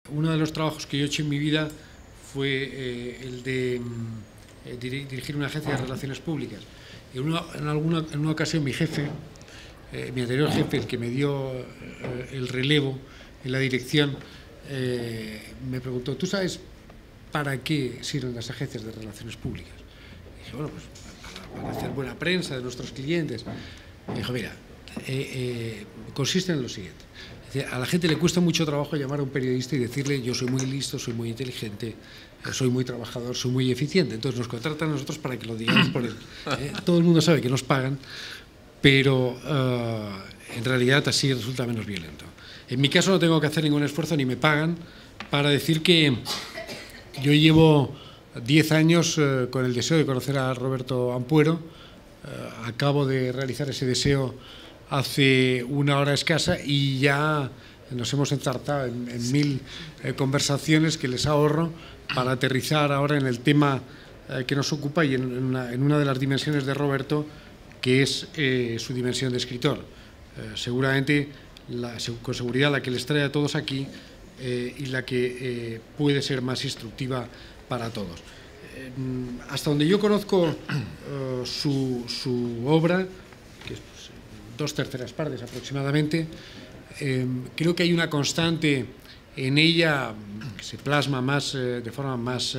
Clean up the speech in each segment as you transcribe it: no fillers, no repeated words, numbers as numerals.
uno de los trabajos que yo he hecho en mi vida fue el de dirigir una agencia de relaciones públicas. Y en una ocasión mi jefe, mi anterior jefe, el que me dio el relevo en la dirección, me preguntó: ¿tú sabes para qué sirven las agencias de relaciones públicas? Y dije: bueno, pues para hacer buena prensa de nuestros clientes. Me dijo: mira, consiste en lo siguiente. A la gente le cuesta mucho trabajo llamar a un periodista y decirle: yo soy muy listo, soy muy inteligente, soy muy trabajador, soy muy eficiente. Entonces nos contratan a nosotros para que lo digamos por él. Todo el mundo sabe que nos pagan, pero en realidad así resulta menos violento. En mi caso no tengo que hacer ningún esfuerzo, ni me pagan, para decir que yo llevo 10 años con el deseo de conocer a Roberto Ampuero. Acabo de realizar ese deseo hace una hora escasa y ya nos hemos enzartado en 1000 conversaciones que les ahorro para aterrizar ahora en el tema que nos ocupa y en una de las dimensiones de Roberto, que es su dimensión de escritor. Seguramente, con seguridad, la que les trae a todos aquí y la que puede ser más instructiva para todos. Hasta donde yo conozco su obra, que es 2/3 partes aproximadamente, creo que hay una constante en ella que se plasma más de forma más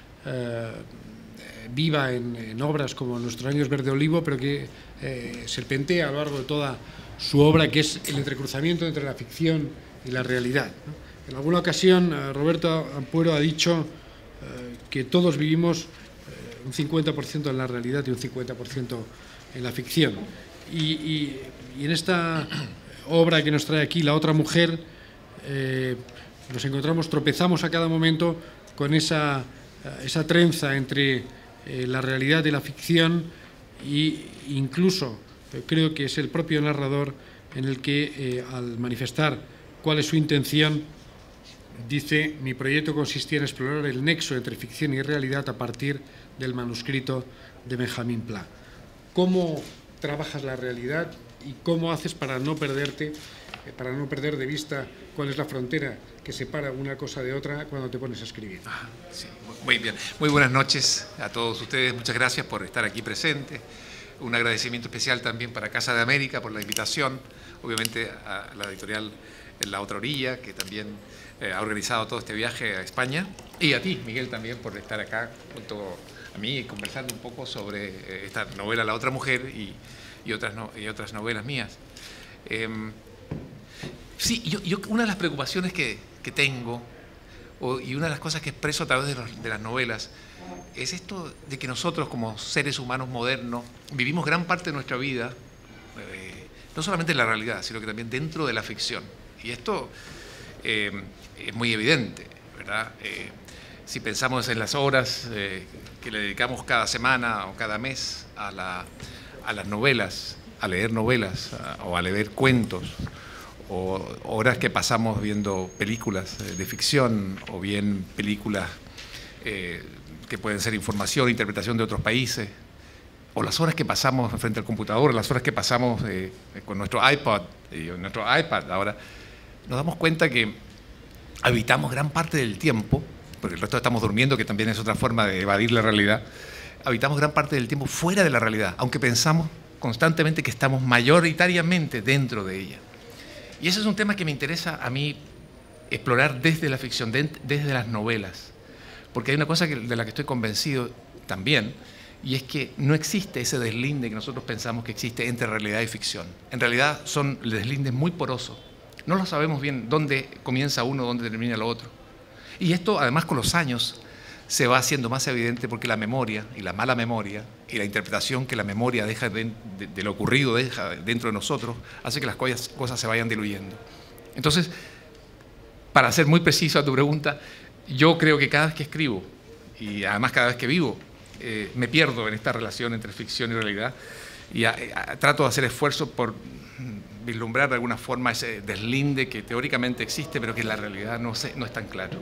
viva en obras como Nuestros años verde olivo, pero que serpentea a lo largo de toda su obra, que es el entrecruzamiento entre la ficción y la realidad, ¿no? En alguna ocasión Roberto Ampuero ha dicho que todos vivimos un 50% en la realidad y un 50% en la ficción. Y en esta obra que nos trae aquí, La otra mujer, nos encontramos, tropezamos a cada momento con esa trenza entre la realidad y la ficción, e incluso creo que es el propio narrador en el que, al manifestar cuál es su intención, dice: mi proyecto consistía en explorar el nexo entre ficción y realidad a partir del manuscrito de Benjamin Pla. ¿Cómo trabajas la realidad y cómo haces para no perderte, para no perder de vista cuál es la frontera que separa una cosa de otra cuando te pones a escribir? Sí, muy bien. Muy buenas noches a todos ustedes. Muchas gracias por estar aquí presentes. Un agradecimiento especial también para Casa de América por la invitación. Obviamente a la editorial La Otra Orilla, que también ha organizado todo este viaje a España. Y a ti, Miguel, también por estar acá junto a mí conversando un poco sobre esta novela La Otra Mujer y otras novelas mías. Sí, yo una de las preocupaciones que tengo y una de las cosas que expreso a través de las novelas es esto de que nosotros, como seres humanos modernos, vivimos gran parte de nuestra vida no solamente en la realidad, sino que también dentro de la ficción. Y esto es muy evidente, ¿verdad? Si pensamos en las horas que le dedicamos cada semana o cada mes a las novelas, a leer novelas o a leer cuentos, o horas que pasamos viendo películas de ficción o bien películas que pueden ser información, interpretación de otros países, o las horas que pasamos frente al computador, las horas que pasamos con nuestro iPod y nuestro iPad ahora, nos damos cuenta que habitamos gran parte del tiempo, porque el resto estamos durmiendo, que también es otra forma de evadir la realidad, habitamos gran parte del tiempo fuera de la realidad, aunque pensamos constantemente que estamos mayoritariamente dentro de ella. Y ese es un tema que me interesa a mí explorar desde la ficción, desde las novelas, porque hay una cosa de la que estoy convencido también, y es que no existe ese deslinde que nosotros pensamos que existe entre realidad y ficción. En realidad son deslindes muy porosos. No lo sabemos bien dónde comienza uno, dónde termina lo otro. Y esto, además, con los años se va haciendo más evidente, porque la memoria y la mala memoria y la interpretación que la memoria deja de lo ocurrido deja dentro de nosotros hace que las cosas se vayan diluyendo. Entonces, para ser muy preciso a tu pregunta, yo creo que cada vez que escribo, y además cada vez que vivo, me pierdo en esta relación entre ficción y realidad, y trato de hacer esfuerzos por vislumbrar de alguna forma ese deslinde que teóricamente existe, pero que en la realidad no es tan claro.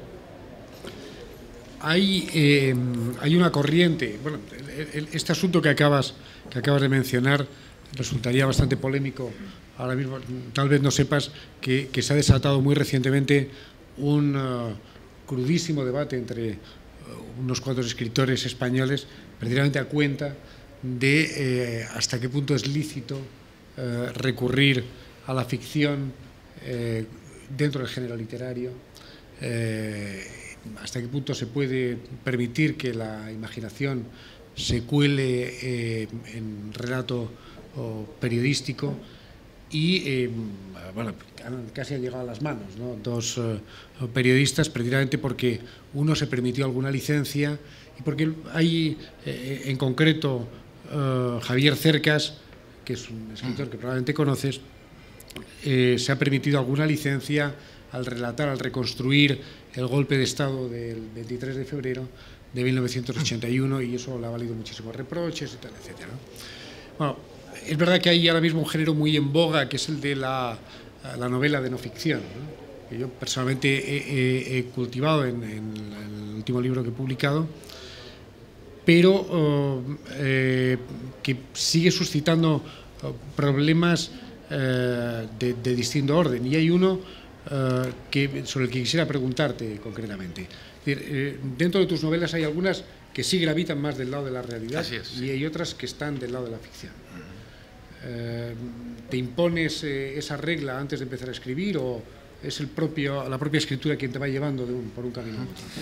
Hay una corriente. Bueno, este asunto que acabas de mencionar resultaría bastante polémico ahora mismo. Tal vez no sepas que se ha desatado muy recientemente un crudísimo debate entre unos cuantos escritores españoles, precisamente a cuenta de hasta qué punto es lícito recurrir a la ficción dentro del género literario, hasta qué punto se puede permitir que la imaginación se cuele en relato periodístico y, bueno, casi ha llegado a las manos, ¿no? Dos periodistas, precisamente porque uno se permitió alguna licencia y porque hay, en concreto, Javier Cercas, que es un escritor que probablemente conoces, se ha permitido alguna licencia al relatar, al reconstruir el golpe de Estado del 23 de febrero de 1981, y eso le ha valido muchísimos reproches y tal, etcétera, ¿no? Bueno, es verdad que hay ahora mismo un género muy en boga, que es el de la novela de no ficción, ¿no? Que yo personalmente he cultivado en el último libro que he publicado, pero que sigue suscitando problemas de distinto orden. Y hay uno sobre el que quisiera preguntarte concretamente. Es decir, dentro de tus novelas hay algunas que sí gravitan más del lado de la realidad. Así es, sí. Y hay otras que están del lado de la ficción. ¿Te impones esa regla antes de empezar a escribir, o es la propia escritura quien te va llevando por un camino?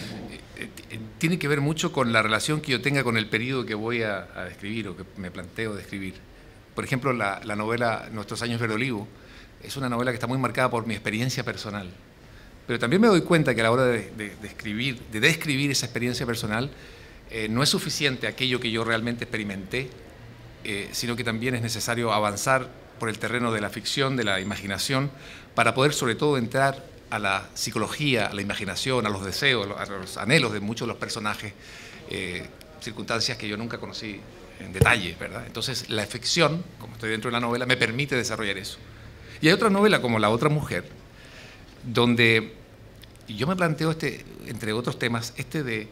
Tiene que ver mucho con la relación que yo tenga con el periodo que voy a describir o que me planteo describir. Por ejemplo, la novela Nuestros años verde olivo es una novela que está muy marcada por mi experiencia personal. Pero también me doy cuenta que a la hora de describir esa experiencia personal, no es suficiente aquello que yo realmente experimenté, sino que también es necesario avanzar por el terreno de la ficción, de la imaginación, para poder sobre todo entrar a la psicología, a la imaginación, a los deseos, a los anhelos de muchos de los personajes, circunstancias que yo nunca conocí en detalle, ¿verdad? Entonces la ficción, como estoy dentro de la novela, me permite desarrollar eso. Y hay otra novela como La otra mujer, donde yo me planteo, entre otros temas, de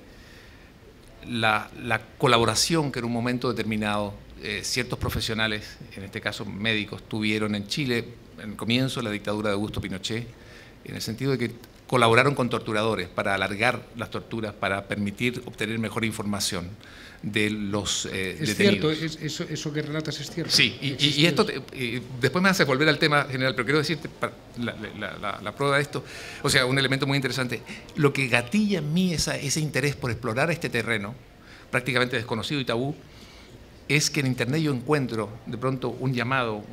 la colaboración que en un momento determinado ciertos profesionales, en este caso médicos, tuvieron en Chile en el comienzo de la dictadura de Augusto Pinochet, en el sentido de que colaboraron con torturadores para alargar las torturas, para permitir obtener mejor información de los detenidos. ¿Es cierto? ¿Eso que relatas es cierto? Sí, y esto después me hace volver al tema general, pero quiero decirte la prueba de esto, o sea, un elemento muy interesante. Lo que gatilla en mí ese interés por explorar este terreno, prácticamente desconocido y tabú, es que en Internet yo encuentro de pronto un llamado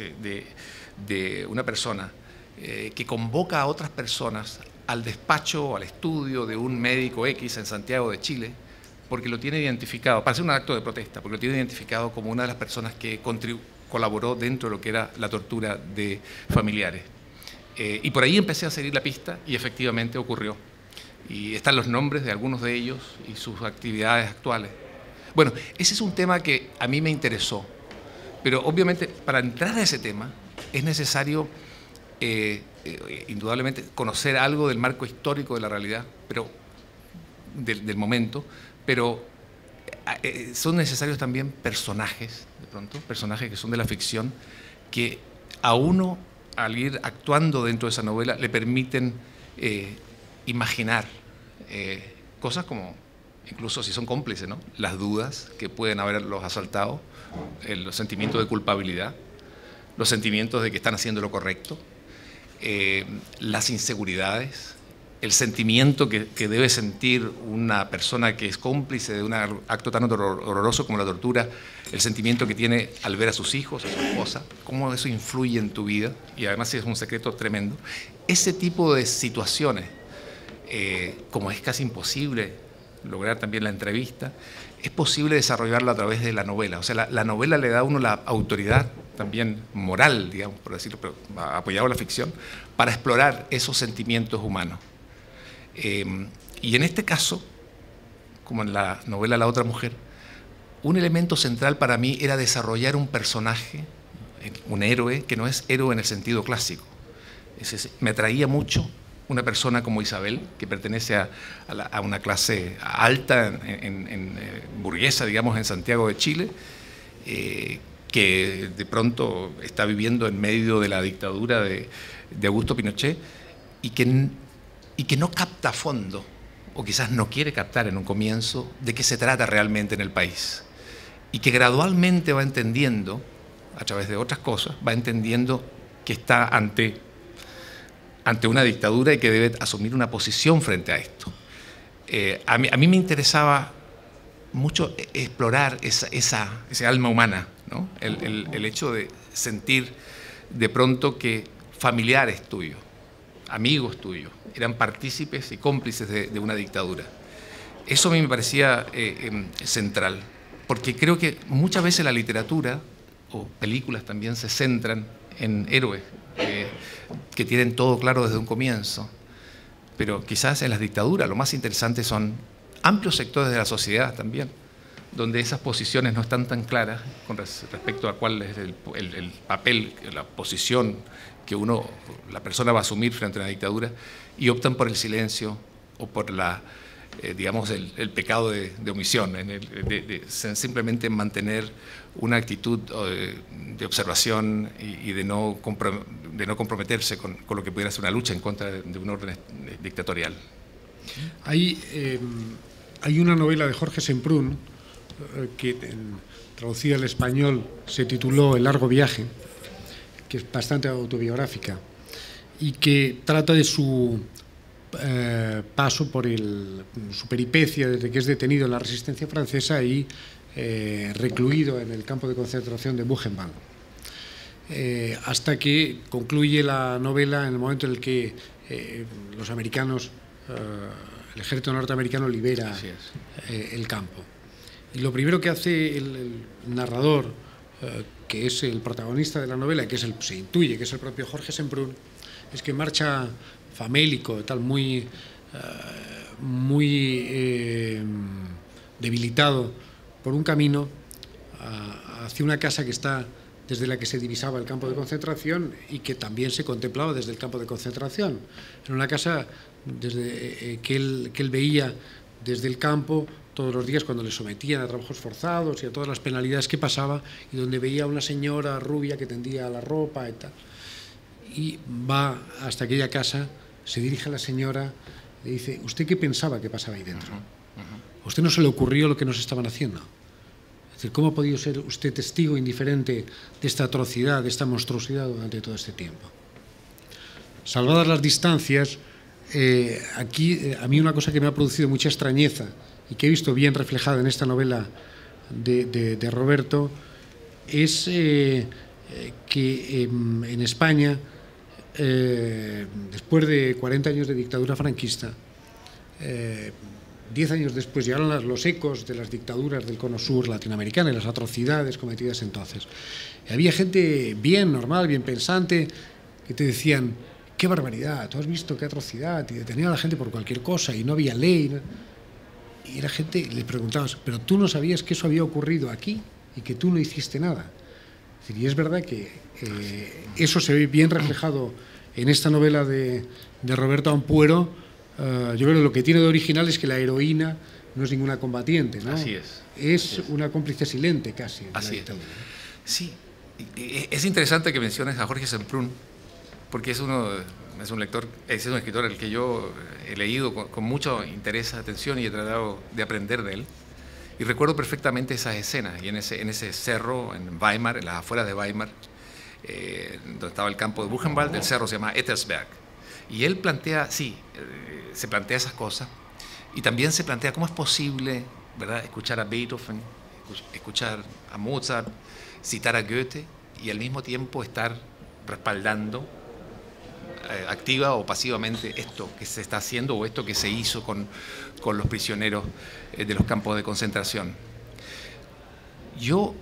de una persona que convoca a otras personas al despacho o al estudio de un médico X en Santiago de Chile, porque lo tiene identificado, para hacer un acto de protesta, porque lo tiene identificado como una de las personas que colaboró dentro de lo que era la tortura de familiares. Y por ahí empecé a seguir la pista y efectivamente ocurrió. Y están los nombres de algunos de ellos y sus actividades actuales. Bueno, ese es un tema que a mí me interesó, pero obviamente para entrar a ese tema es necesario indudablemente conocer algo del marco histórico de la realidad, pero del momento, pero son necesarios también personajes, de pronto, personajes que son de la ficción, que a uno, al ir actuando dentro de esa novela, le permiten imaginar cosas como, incluso si son cómplices, ¿no?, las dudas que pueden haberlos asaltado, los sentimientos de culpabilidad, los sentimientos de que están haciendo lo correcto, las inseguridades, el sentimiento que debe sentir una persona que es cómplice de un acto tan horroroso como la tortura, el sentimiento que tiene al ver a sus hijos, a su esposa, cómo eso influye en tu vida, y además es un secreto tremendo. Ese tipo de situaciones, como es casi imposible lograr también la entrevista, es posible desarrollarla a través de la novela. O sea, la novela le da a uno la autoridad también moral, digamos, por decirlo, pero apoyado en la ficción, para explorar esos sentimientos humanos. Y en este caso, como en la novela La otra mujer, un elemento central para mí era desarrollar un personaje, un héroe, que no es héroe en el sentido clásico. Me atraía mucho una persona como Isabel, que pertenece a una clase alta, burguesa, digamos, en Santiago de Chile, que de pronto está viviendo en medio de la dictadura de Augusto Pinochet, y que y que no capta a fondo, o quizás no quiere captar en un comienzo, de qué se trata realmente en el país. Y que gradualmente va entendiendo, a través de otras cosas, va entendiendo que está ante una dictadura y que debe asumir una posición frente a esto. A mí me interesaba mucho explorar ese alma humana, ¿no? El hecho de sentir de pronto que familiares tuyos, amigos tuyos, eran partícipes y cómplices de una dictadura. Eso a mí me parecía central, porque creo que muchas veces la literatura o películas también se centran en héroes que tienen todo claro desde un comienzo, pero quizás en las dictaduras lo más interesante son amplios sectores de la sociedad también, donde esas posiciones no están tan claras con respecto a cuál es el papel, la posición que la persona va a asumir frente a una dictadura, y optan por el silencio o por digamos, el pecado de omisión, simplemente mantener una actitud de observación y de no comprometerse con lo que pudiera ser una lucha en contra de un orden dictatorial. Hay una novela de Jorge Semprún que traducida al español se tituló El largo viaje, que es bastante autobiográfica y que trata de su paso por su peripecia desde que es detenido en la Resistencia francesa y recluido en el campo de concentración de Buchenwald, hasta que concluye la novela en el momento en el que los americanos, el ejército norteamericano libera el campo. Y lo primero que hace el narrador, que es el protagonista de la novela, se intuye que es el propio Jorge Semprún, es que marcha famélico, tal, muy debilitado por un camino hacia una casa que está desde la que se divisaba el campo de concentración y que también se contemplaba desde el campo de concentración. Era una casa que él veía desde el campo todos los días cuando le sometían a trabajos forzados y a todas las penalidades que pasaba, y donde veía a una señora rubia que tendía la ropa y tal. Y va hasta aquella casa, se dirige a la señora, le dice: ¿usted qué pensaba que pasaba ahí dentro? ¿A usted no se le ocurrió lo que nos estaban haciendo? Es decir, ¿cómo ha podido ser usted testigo indiferente de esta atrocidad, de esta monstruosidad durante todo este tiempo? Salvadas las distancias, aquí a mí una cosa que me ha producido mucha extrañeza y que he visto bien reflejada en esta novela de Roberto es que en España, después de 40 años de dictadura franquista, 10 años después llegaron los ecos de las dictaduras del Cono Sur latinoamericana y las atrocidades cometidas entonces. Y había gente bien normal, bien pensante, que te decían: ¡qué barbaridad! ¿Tú has visto qué atrocidad? Y detenían a la gente por cualquier cosa y no había ley, ¿no? Y la gente, le preguntabas: ¿pero tú no sabías que eso había ocurrido aquí y que tú no hiciste nada? Y es verdad que eso se ve bien reflejado en esta novela de Roberto Ampuero. Yo creo que lo que tiene de original es que la heroína no es ninguna combatiente, ¿no? Así es. Es una cómplice silente casi. Así es. Sí, es interesante que menciones a Jorge Semprún, porque es un escritor al que yo he leído con mucho interés, atención, y he tratado de aprender de él. Y recuerdo perfectamente esas escenas, y en ese cerro, en Weimar, en las afueras de Weimar, donde estaba el campo de Buchenwald, el cerro se llama Ettersberg. Y él plantea, se plantea esas cosas, y también se plantea cómo es posible, ¿verdad?, escuchar a Beethoven, escuchar a Mozart, citar a Goethe, y al mismo tiempo estar respaldando activa o pasivamente esto que se está haciendo o esto que se hizo con los prisioneros de los campos de concentración. Yo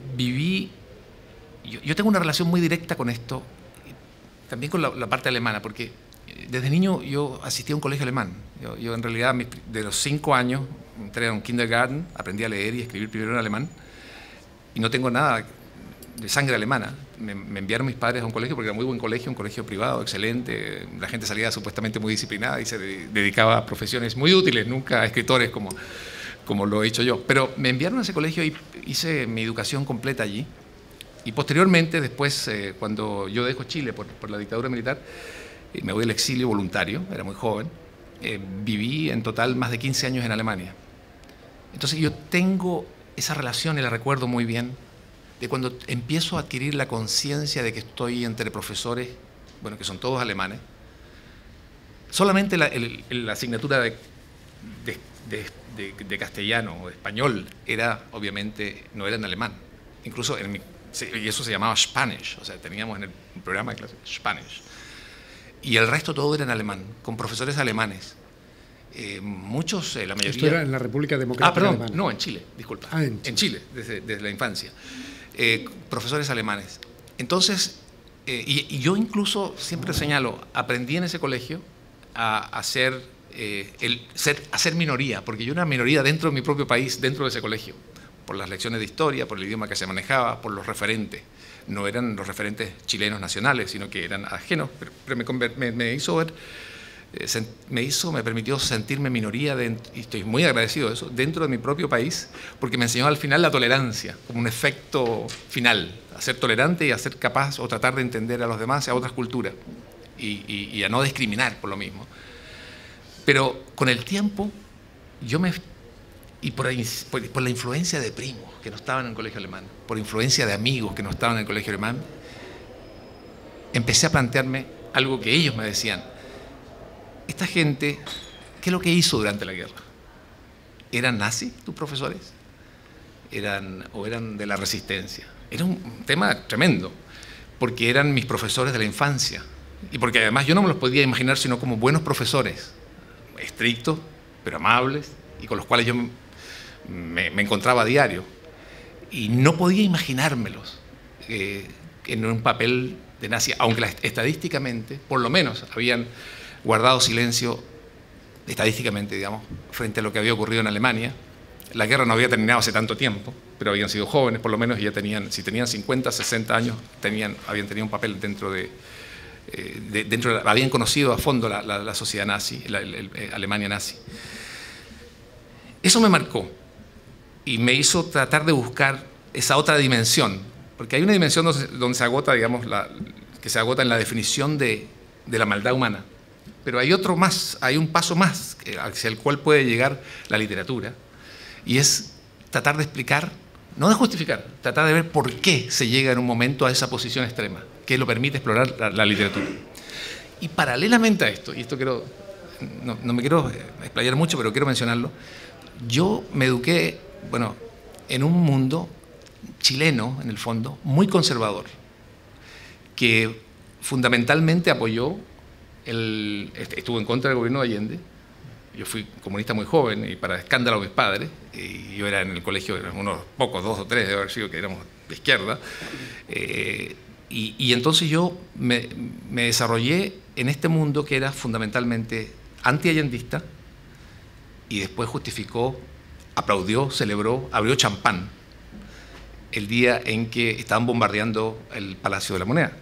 tengo una relación muy directa con esto, también con la parte alemana, porque desde niño yo asistí a un colegio alemán. Yo en realidad de los 5 años entré a un kindergarten, aprendí a leer y escribir primero en alemán, y no tengo nada de sangre alemana. Me enviaron mis padres a un colegio porque era muy buen colegio, un colegio privado, excelente. La gente salía supuestamente muy disciplinada y se dedicaba a profesiones muy útiles, nunca a escritores como lo he hecho yo. Pero me enviaron a ese colegio y hice mi educación completa allí. Y posteriormente, después, cuando yo dejo Chile por la dictadura militar, me voy al exilio voluntario, era muy joven, viví en total más de 15 años en Alemania. Entonces yo tengo esa relación y la recuerdo muy bien, de cuando empiezo a adquirir la conciencia de que estoy entre profesores, bueno, que son todos alemanes. Solamente la asignatura de castellano o de español era, obviamente, no era en alemán. Incluso, y eso se llamaba Spanish, o sea, teníamos en el programa de clase Spanish. Y el resto todo era en alemán, con profesores alemanes. Muchos, la mayoría... Esto era en la República Democrática Alemana. Alemana. No, en Chile, disculpa. En Chile, desde la infancia. Profesores alemanes. Entonces, y yo incluso, siempre señalo, aprendí en ese colegio a ser minoría, porque yo era minoría dentro de mi propio país, dentro de ese colegio, por las lecciones de historia, por el idioma que se manejaba, por los referentes. No eran los referentes chilenos nacionales, sino que eran ajenos, pero me permitió sentirme minoría, y estoy muy agradecido de eso, dentro de mi propio país, porque me enseñó al final la tolerancia, como un efecto final, a ser tolerante y a ser capaz o tratar de entender a los demás, a otras culturas, y a no discriminar por lo mismo. Pero con el tiempo, y por la influencia de primos que no estaban en el colegio alemán, por influencia de amigos que no estaban en el colegio alemán, empecé a plantearme algo que ellos me decían. Esta gente, ¿qué es lo que hizo durante la guerra? ¿Eran nazis tus profesores? ¿O eran de la resistencia? Era un tema tremendo, porque eran mis profesores de la infancia, y porque además yo no me los podía imaginar sino como buenos profesores, estrictos, pero amables, y con los cuales yo me encontraba a diario. Y no podía imaginármelos en un papel de nazi, aunque estadísticamente, por lo menos, habían guardado silencio, estadísticamente, digamos, frente a lo que había ocurrido en Alemania. La guerra no había terminado hace tanto tiempo, pero habían sido jóvenes, por lo menos, y ya tenían, si tenían 50, 60 años, habían tenido un papel habían conocido a fondo la sociedad nazi, Alemania nazi. Eso me marcó y me hizo tratar de buscar esa otra dimensión, porque hay una dimensión donde se agota, digamos, que se agota en la definición de la maldad humana, pero hay otro más, hay un paso más hacia el cual puede llegar la literatura, y es tratar de explicar, no de justificar, tratar de ver por qué se llega en un momento a esa posición extrema, que lo permite explorar la literatura. Y paralelamente a esto, y esto no me quiero explayar mucho, pero quiero mencionarlo, yo me eduqué, bueno, en un mundo chileno, en el fondo, muy conservador, que fundamentalmente apoyó, estuvo en contra del gobierno de Allende. Yo fui comunista muy joven y para escándalo de mis padres, y yo era en el colegio, unos pocos, 2 o 3 de haber sido que éramos de izquierda, y entonces yo me desarrollé en este mundo que era fundamentalmente anti-allendista, y después justificó, aplaudió, celebró, abrió champán el día en que estaban bombardeando el Palacio de la Moneda.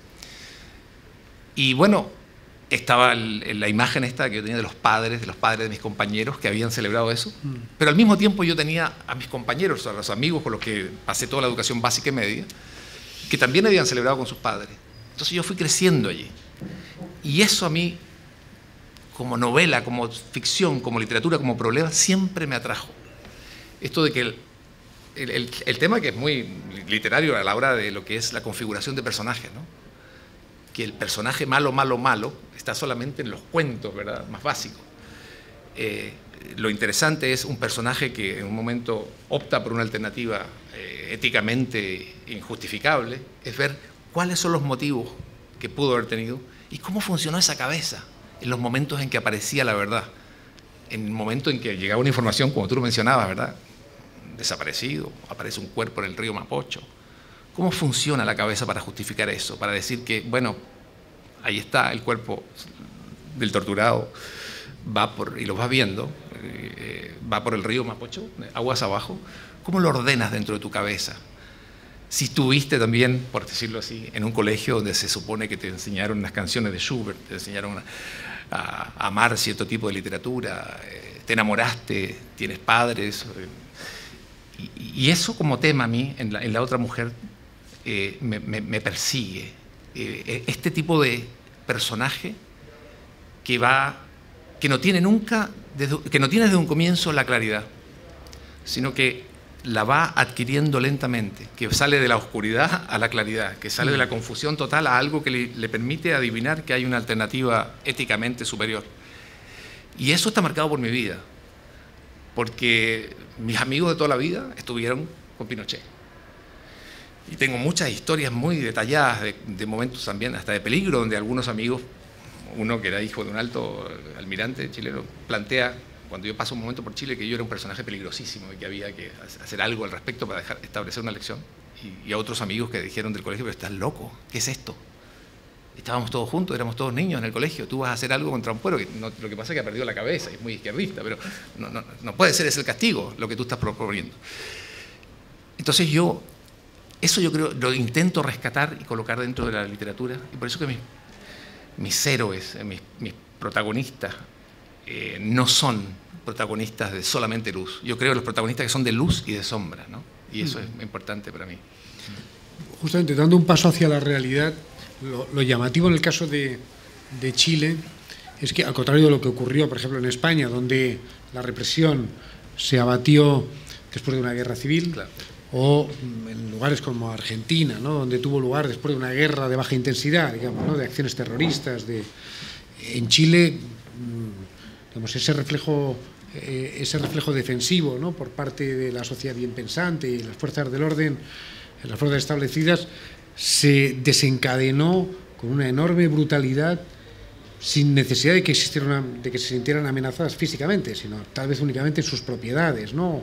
Y bueno, estaba la imagen esta que yo tenía de los padres de mis compañeros que habían celebrado eso, pero al mismo tiempo yo tenía a mis compañeros, a los amigos con los que pasé toda la educación básica y media, que también habían celebrado con sus padres. Entonces yo fui creciendo allí. Y eso a mí, como novela, como ficción, como literatura, como problema, siempre me atrajo. Esto de que el tema que es muy literario a la hora de lo que es la configuración de personajes, ¿no? Que el personaje malo, malo, malo está solamente en los cuentos, ¿verdad?, más básicos. Lo interesante es un personaje que en un momento opta por una alternativa éticamente injustificable, es ver cuáles son los motivos que pudo haber tenido y cómo funcionó esa cabeza en los momentos en que aparecía la verdad, en el momento en que llegaba una información, como tú lo mencionabas, ¿verdad?, desaparecido, aparece un cuerpo en el río Mapocho. ¿Cómo funciona la cabeza para justificar eso? Para decir que, bueno, ahí está el cuerpo del torturado, y lo vas viendo, va por el río Mapocho, aguas abajo. ¿Cómo lo ordenas dentro de tu cabeza? Si estuviste también, por decirlo así, en un colegio donde se supone que te enseñaron unas canciones de Schubert, te enseñaron a amar cierto tipo de literatura, te enamoraste, tienes padres, y eso como tema a mí, en la otra mujer, me persigue. Este tipo de personaje que va que no tiene desde un comienzo la claridad, sino que la va adquiriendo lentamente, que sale de la oscuridad a la claridad, que sale de la confusión total a algo que le permite adivinar que hay una alternativa éticamente superior. Y eso está marcado por mi vida, porque mis amigos de toda la vida estuvieron con Pinochet. Y tengo muchas historias muy detalladas de momentos también, hasta de peligro, donde algunos amigos, uno que era hijo de un alto almirante chileno, plantea, cuando yo paso un momento por Chile, que yo era un personaje peligrosísimo y que había que hacer algo al respecto para establecer una elección. Y a otros amigos que dijeron del colegio, pero estás loco, ¿qué es esto? Estábamos todos juntos, éramos todos niños en el colegio, tú vas a hacer algo contra un pueblo, lo que pasa es que ha perdido la cabeza, es muy izquierdista, pero no puede ser ese el castigo, lo que tú estás proponiendo. Entonces eso yo creo, lo intento rescatar y colocar dentro de la literatura, y por eso que mis héroes, mis protagonistas, no son protagonistas de solamente luz. Yo creo en los protagonistas que son de luz y de sombra, ¿no? Y eso es importante para mí. Justamente, dando un paso hacia la realidad, lo llamativo en el caso de Chile es que, al contrario de lo que ocurrió, por ejemplo, en España, donde la represión se abatió después de una guerra civil, claro, o en lugares como Argentina, ¿no?, donde tuvo lugar después de una guerra de baja intensidad, digamos, ¿no?, de acciones terroristas, en Chile, digamos, ese reflejo defensivo, ¿no?, por parte de la sociedad bien pensante y las fuerzas del orden, las fuerzas establecidas, se desencadenó con una enorme brutalidad, sin necesidad de que se sintieran amenazadas físicamente, sino tal vez únicamente en sus propiedades, ¿no?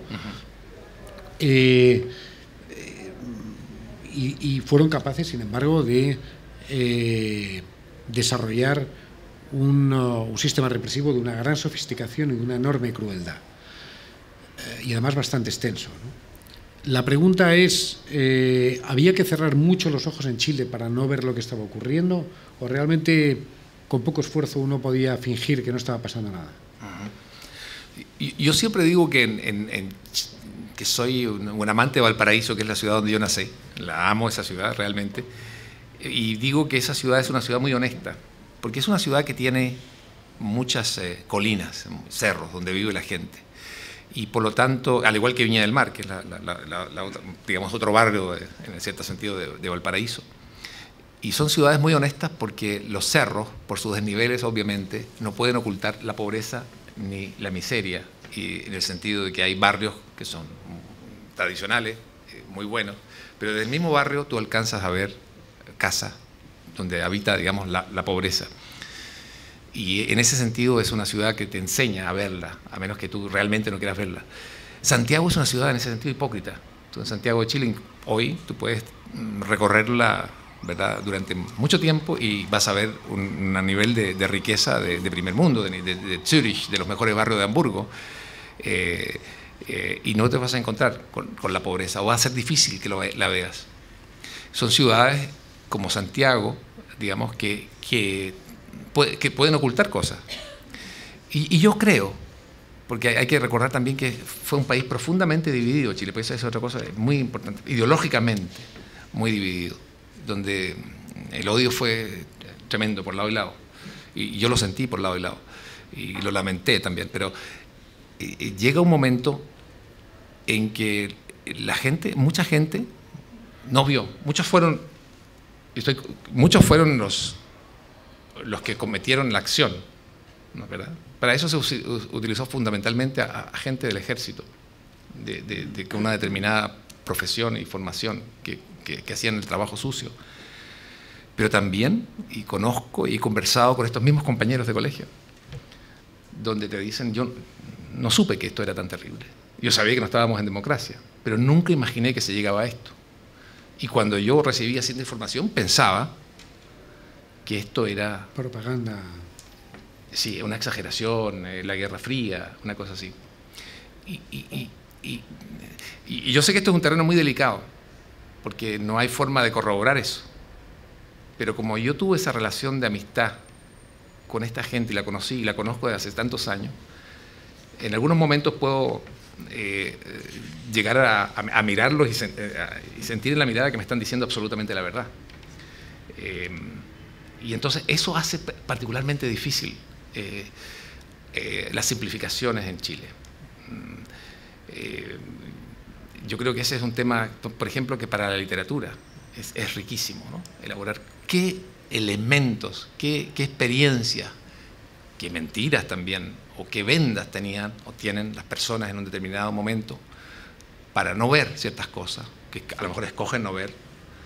Y fueron capaces, sin embargo, de desarrollar un sistema represivo de una gran sofisticación y de una enorme crueldad, y además bastante extenso, ¿no? La pregunta es, ¿había que cerrar mucho los ojos en Chile para no ver lo que estaba ocurriendo? ¿O realmente con poco esfuerzo uno podía fingir que no estaba pasando nada? Yo siempre digo que, que soy un amante de Valparaíso, que es la ciudad donde yo nací. La amo, esa ciudad, realmente. Y digo que esa ciudad es una ciudad muy honesta, porque es una ciudad que tiene muchas colinas, cerros, donde vive la gente. Y por lo tanto, al igual que Viña del Mar, que es digamos, otro barrio, en cierto sentido, de Valparaíso. Y son ciudades muy honestas porque los cerros, por sus desniveles, obviamente, no pueden ocultar la pobreza ni la miseria, y en el sentido de que hay barrios que son tradicionales, muy buenos, pero desde el mismo barrio tú alcanzas a ver casas donde habita, digamos, la pobreza. Y en ese sentido es una ciudad que te enseña a verla, a menos que tú realmente no quieras verla. Santiago es una ciudad en ese sentido hipócrita. Tú en Santiago de Chile, hoy, tú puedes recorrerla, ¿verdad?, durante mucho tiempo y vas a ver un nivel de riqueza de primer mundo, de Zürich, de los mejores barrios de Hamburgo, y no te vas a encontrar con la pobreza, o va a ser difícil que la veas. Son ciudades como Santiago, digamos, que pueden ocultar cosas. Y yo creo, porque hay que recordar también que fue un país profundamente dividido, Chile, pues esa es otra cosa muy importante, ideológicamente muy dividido, donde el odio fue tremendo por lado y lado, y yo lo sentí por lado y lado, y lo lamenté también, pero llega un momento en que mucha gente no vio, muchos fueron los que cometieron la acción, ¿no, verdad? Para eso se utilizó fundamentalmente a gente del ejército, de una determinada profesión y formación que hacían el trabajo sucio. Pero también, y conozco y he conversado con estos mismos compañeros de colegio, donde te dicen, yo no supe que esto era tan terrible. Yo sabía que no estábamos en democracia, pero nunca imaginé que se llegaba a esto. Y cuando yo recibía cierta información, pensaba que esto era propaganda. Sí, una exageración, la Guerra Fría, una cosa así. Y yo sé que esto es un terreno muy delicado, porque no hay forma de corroborar eso. Pero como yo tuve esa relación de amistad con esta gente, y la conocí y la conozco desde hace tantos años, en algunos momentos puedo llegar a mirarlos y sentir en la mirada que me están diciendo absolutamente la verdad. Y entonces eso hace particularmente difícil las simplificaciones en Chile. Yo creo que ese es un tema, por ejemplo, que para la literatura es riquísimo, ¿no? Elaborar qué elementos, qué experiencias, qué mentiras también, o qué vendas tenían o tienen las personas en un determinado momento para no ver ciertas cosas, que a lo mejor escogen no ver,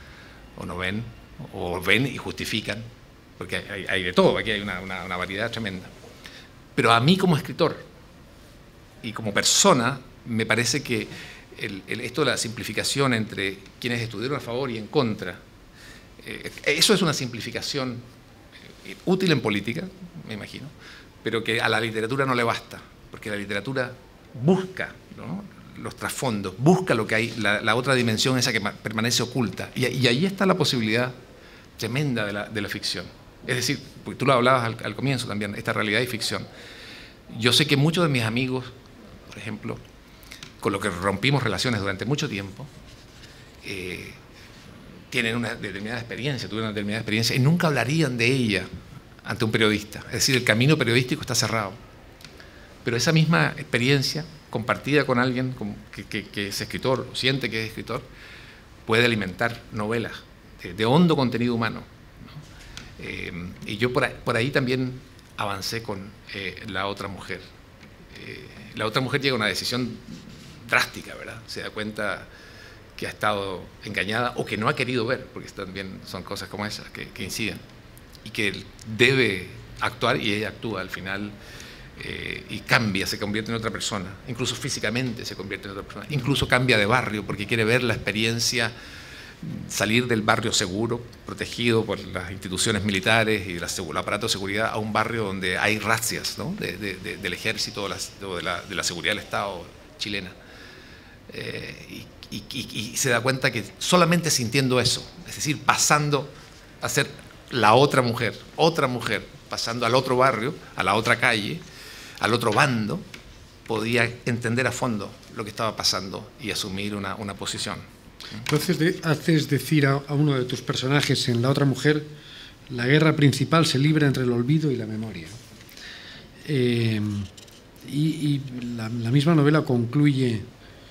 o ven y justifican, porque hay de todo, aquí hay una variedad tremenda. Pero a mí como escritor y como persona, me parece que esto de la simplificación entre quienes estuvieron a favor y en contra, eso es una simplificación útil en política, me imagino, pero que a la literatura no le basta, porque la literatura busca, ¿no?, los trasfondos, busca lo que hay, la otra dimensión, esa que permanece oculta, y ahí está la posibilidad tremenda de la ficción. Es decir, porque tú lo hablabas al comienzo también, esta realidad y ficción. Yo sé que muchos de mis amigos, por ejemplo, con los que rompimos relaciones durante mucho tiempo, tienen una determinada experiencia, tuvieron una determinada experiencia y nunca hablarían de ella ante un periodista. Es decir, el camino periodístico está cerrado. Pero esa misma experiencia, compartida con alguien que es escritor, o siente que es escritor, puede alimentar novelas de hondo contenido humano, ¿no? Y yo por ahí también avancé con La otra mujer. La otra mujer llega a una decisión drástica, ¿verdad? Se da cuenta que ha estado engañada o que no ha querido ver, porque también son cosas como esas que inciden, y que debe actuar, y ella actúa al final, y cambia, se convierte en otra persona, incluso físicamente se convierte en otra persona, incluso cambia de barrio porque quiere ver la experiencia, salir del barrio seguro, protegido por las instituciones militares y el aparato de seguridad, a un barrio donde hay razzias, ¿no?, del ejército o de la seguridad del Estado chilena. Y se da cuenta que solamente sintiendo eso, es decir, pasando a ser la otra mujer, pasando al otro barrio, a la otra calle, al otro bando, podía entender a fondo lo que estaba pasando y asumir una posición. Entonces haces decir a uno de tus personajes en La otra mujer: la guerra principal se libra entre el olvido y la memoria. Y la misma novela concluye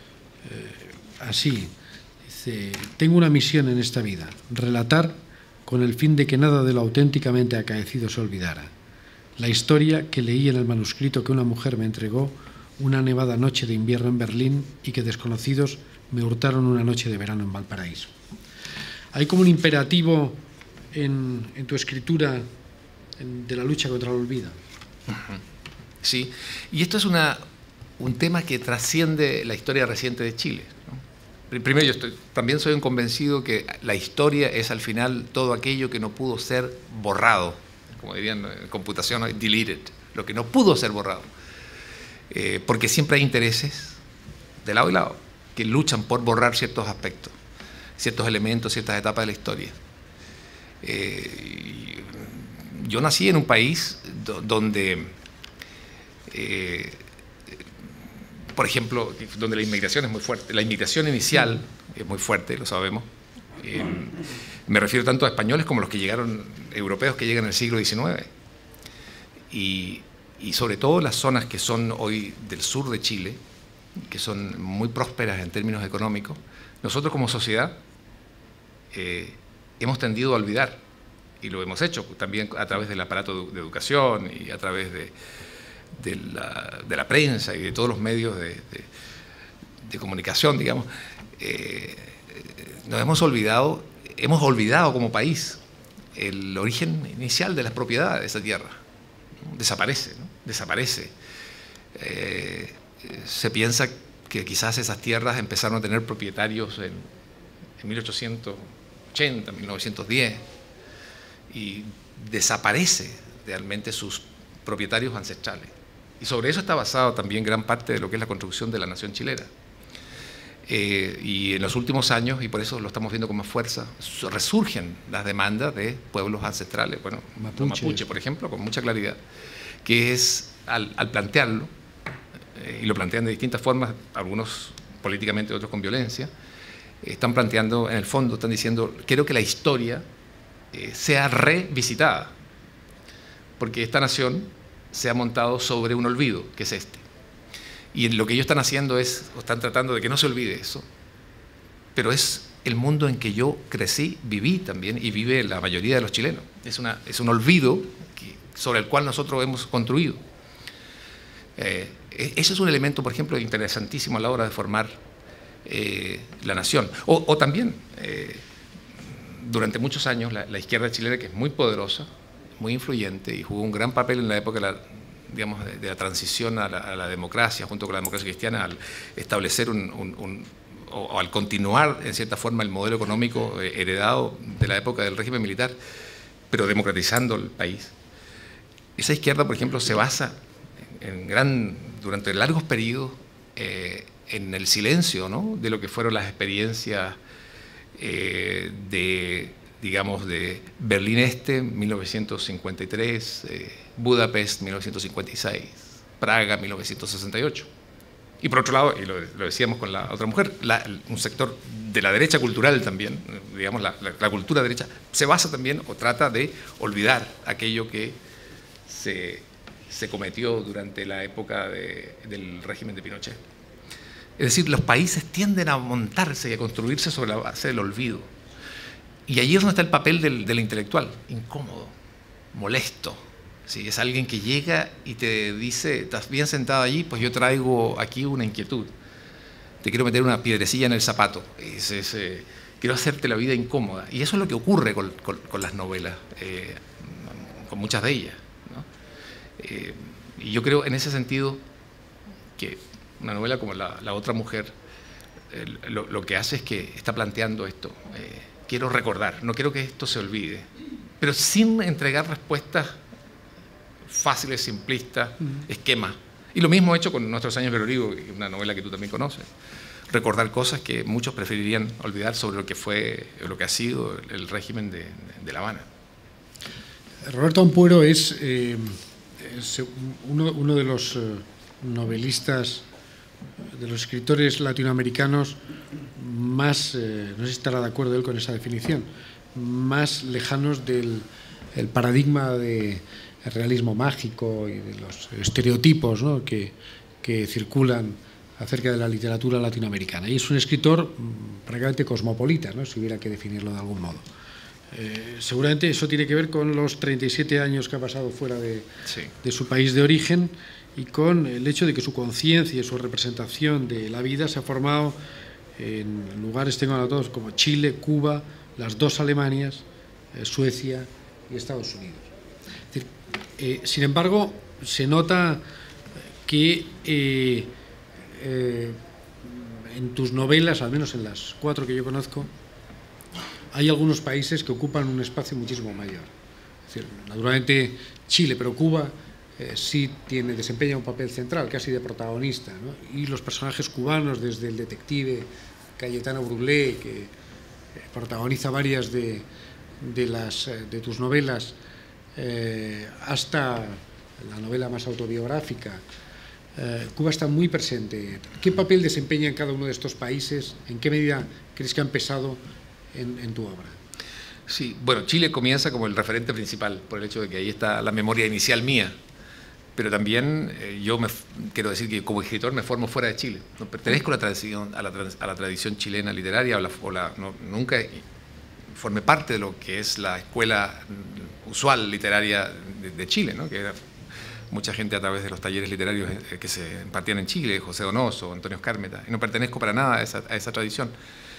así. Dice: tengo una misión en esta vida, relatar con el fin de que nada de lo auténticamente acaecido se olvidara. La historia que leí en el manuscrito que una mujer me entregó una nevada noche de invierno en Berlín y que desconocidos me hurtaron una noche de verano en Valparaíso. Hay como un imperativo en tu escritura de la lucha contra el olvido. Sí, y esto es un tema que trasciende la historia reciente de Chile, ¿no? Primero, también soy un convencido que la historia es al final todo aquello que no pudo ser borrado, como dirían en computación, deleted, lo que no pudo ser borrado. Porque siempre hay intereses de lado y lado que luchan por borrar ciertos aspectos, ciertos elementos, ciertas etapas de la historia. Yo nací en un país donde, por ejemplo, donde la inmigración es muy fuerte. La inmigración inicial es muy fuerte, lo sabemos. Me refiero tanto a españoles como los que llegaron, europeos que llegan en el siglo XIX. Y sobre todo las zonas que son hoy del sur de Chile, que son muy prósperas en términos económicos, nosotros como sociedad hemos tendido a olvidar, y lo hemos hecho también a través del aparato de educación y a través de la prensa y de todos los medios de comunicación, digamos. Nos hemos olvidado como país el origen inicial de las propiedades de esa tierra. Desaparece, ¿no? Desaparece. Se piensa que quizás esas tierras empezaron a tener propietarios en 1880, 1910, y desaparece realmente sus propietarios ancestrales. Y sobre eso está basado también gran parte de lo que es la construcción de la nación chilena. Y en los últimos años, y por eso lo estamos viendo con más fuerza, resurgen las demandas de pueblos ancestrales, bueno, Mapuche, por ejemplo, con mucha claridad, que es, al plantearlo, y lo plantean de distintas formas, algunos políticamente, otros con violencia, están planteando, en el fondo, están diciendo: quiero que la historia sea revisitada, porque esta nación se ha montado sobre un olvido, que es este. Y lo que ellos están haciendo es, o están tratando de que no se olvide eso, pero es el mundo en que yo crecí, viví también, y vive la mayoría de los chilenos. Es un olvido sobre el cual nosotros hemos construido. Ese es un elemento, por ejemplo, interesantísimo a la hora de formar la nación. O también, durante muchos años, la izquierda chilena, que es muy poderosa, muy influyente, y jugó un gran papel en la época de la transición a la democracia, junto con la democracia cristiana, al establecer o al continuar, en cierta forma, el modelo económico heredado de la época del régimen militar, pero democratizando el país. Esa izquierda, por ejemplo, se basa durante largos periodos en el silencio, ¿no?, de lo que fueron las experiencias digamos, de Berlín Este, 1953, Budapest, 1956, Praga, 1968. Y por otro lado, y lo decíamos con la otra mujer, un sector de la derecha cultural también, digamos, la cultura derecha, se basa también o trata de olvidar aquello que se cometió durante la época del régimen de Pinochet. Es decir, los países tienden a montarse y a construirse sobre la base del olvido. Y allí es donde está el papel del intelectual, incómodo, molesto. ¿Sí? Es alguien que llega y te dice, ¿estás bien sentado allí? Pues yo traigo aquí una inquietud. Te quiero meter una piedrecilla en el zapato. Quiero hacerte la vida incómoda. Y eso es lo que ocurre con las novelas, con muchas de ellas, ¿no? Y yo creo en ese sentido que una novela como La otra mujer lo que hace es que está planteando esto. Quiero recordar, no quiero que esto se olvide, pero sin entregar respuestas fáciles, simplistas, esquemas. Y lo mismo he hecho con Nuestros años de Olivo, una novela que tú también conoces. Recordar cosas que muchos preferirían olvidar sobre lo que fue, lo que ha sido el régimen de La Habana. Roberto Ampuero es uno de los novelistas, de los escritores latinoamericanos más, no sé si estará de acuerdo él con esa definición, más lejanos del paradigma del realismo mágico y de los estereotipos, ¿no?, que circulan acerca de la literatura latinoamericana. Y es un escritor prácticamente cosmopolita, ¿no?, si hubiera que definirlo de algún modo. Seguramente eso tiene que ver con los 37 años que ha pasado fuera de su país de origen y con el hecho de que su conciencia y su representación de la vida se ha formado en lugares, tengo anotados, como Chile, Cuba, las dos Alemanias, Suecia y Estados Unidos. Es decir, sin embargo, se nota que en tus novelas, al menos en las 4 que yo conozco, hay algunos países que ocupan un espacio muchísimo mayor. Es decir, naturalmente Chile, pero Cuba sí desempeña un papel central, casi de protagonista, ¿no? Y los personajes cubanos, desde el detective Cayetano Brublé, que protagoniza varias de tus novelas, hasta la novela más autobiográfica, Cuba está muy presente. ¿Qué papel desempeña en cada uno de estos países? ¿En qué medida crees que han pesado en tu obra? Sí, bueno, Chile comienza como el referente principal, por el hecho de que ahí está la memoria inicial mía. Pero también quiero decir que como escritor me formo fuera de Chile. No pertenezco a la tradición chilena literaria, nunca formé parte de lo que es la escuela usual literaria de Chile, ¿no?, que era mucha gente a través de los talleres literarios que se impartían en Chile, José Donoso, Antonio Escármeta, y no pertenezco para nada a esa tradición.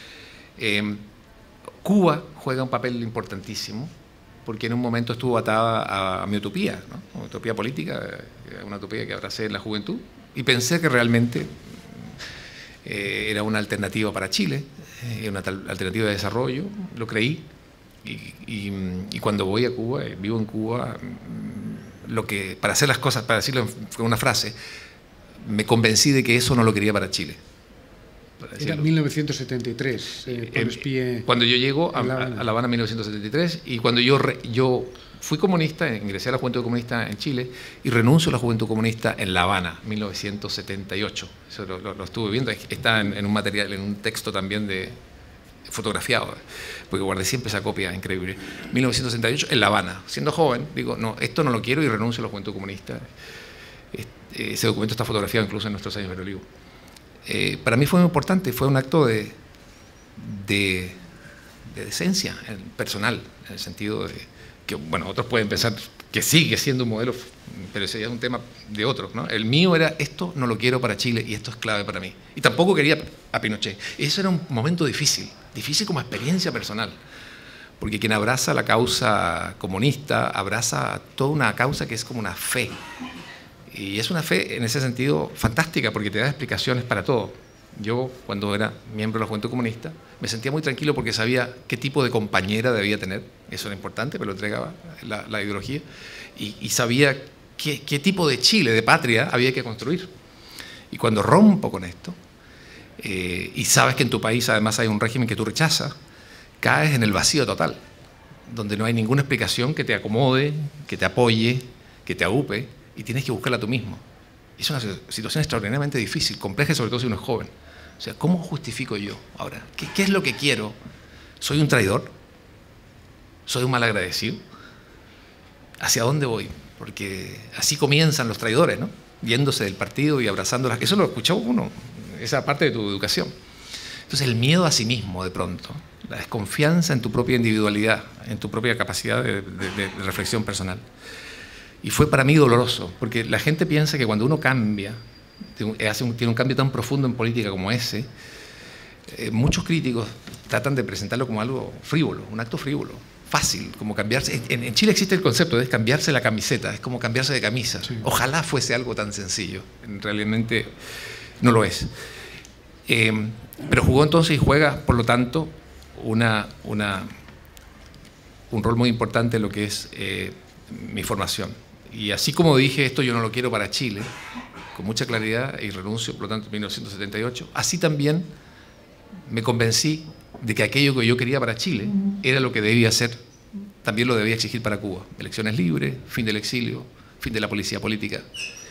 Cuba juega un papel importantísimo, porque en un momento estuvo atada a mi utopía, ¿no?, utopía política, una utopía que abracé en la juventud, y pensé que realmente era una alternativa para Chile, una alternativa de desarrollo, lo creí, y cuando voy a Cuba, vivo en Cuba, para hacer las cosas, para decirlo con una frase, me convencí de que eso no lo quería para Chile. Era 1973, cuando yo llego a La Habana en 1973, y cuando yo fui comunista, ingresé a la Juventud Comunista en Chile y renuncio a la Juventud Comunista en La Habana, 1978. Eso lo estuve viendo, está en un material, en un texto también de fotografiado, porque guardé siempre esa copia increíble. 1968, en La Habana. Siendo joven, digo, no, esto no lo quiero y renuncio a la Juventud Comunista. Ese documento está fotografiado incluso en nuestros años de Olivo. Para mí fue muy importante, fue un acto de decencia personal, en el sentido de que, bueno, otros pueden pensar que sigue siendo un modelo, pero ese ya es un tema de otros, ¿no? El mío era, esto no lo quiero para Chile y esto es clave para mí. Y tampoco quería a Pinochet. Eso era un momento difícil como experiencia personal, porque quien abraza la causa comunista, abraza toda una causa que es como una fe. Y es una fe, en ese sentido, fantástica, porque te da explicaciones para todo. Yo, cuando era miembro de la Juventud Comunista, me sentía muy tranquilo porque sabía qué tipo de compañera debía tener. Eso era importante, me lo entregaba la ideología. Y sabía qué tipo de Chile, de patria, había que construir. Y cuando rompo con esto, y sabes que en tu país además hay un régimen que tú rechazas, caes en el vacío total, donde no hay ninguna explicación que te acomode, que te apoye, que te aupe, y tienes que buscarla tú mismo. Es una situación extraordinariamente difícil, compleja, sobre todo si uno es joven. O sea, ¿cómo justifico yo ahora? ¿Qué es lo que quiero? ¿Soy un traidor? ¿Soy un malagradecido? ¿Hacia dónde voy? Porque así comienzan los traidores, ¿no? Yéndose del partido y abrazándolas. Eso lo escuchó uno, esa parte de tu educación. Entonces el miedo a sí mismo, de pronto, la desconfianza en tu propia individualidad, en tu propia capacidad de reflexión personal. Y fue para mí doloroso, porque la gente piensa que cuando uno cambia, tiene un cambio tan profundo en política como ese, muchos críticos tratan de presentarlo como algo frívolo, un acto frívolo, fácil, como cambiarse. En Chile existe el concepto de cambiarse la camiseta, es como cambiarse de camisa. Sí. Ojalá fuese algo tan sencillo, realmente no lo es. Pero jugó entonces y juega, por lo tanto, un rol muy importante en lo que es mi formación. Y así como dije, esto yo no lo quiero para Chile, con mucha claridad, y renuncio, por lo tanto, en 1978, así también me convencí de que aquello que yo quería para Chile era lo que debía hacer, también lo debía exigir para Cuba. Elecciones libres, fin del exilio, fin de la policía política,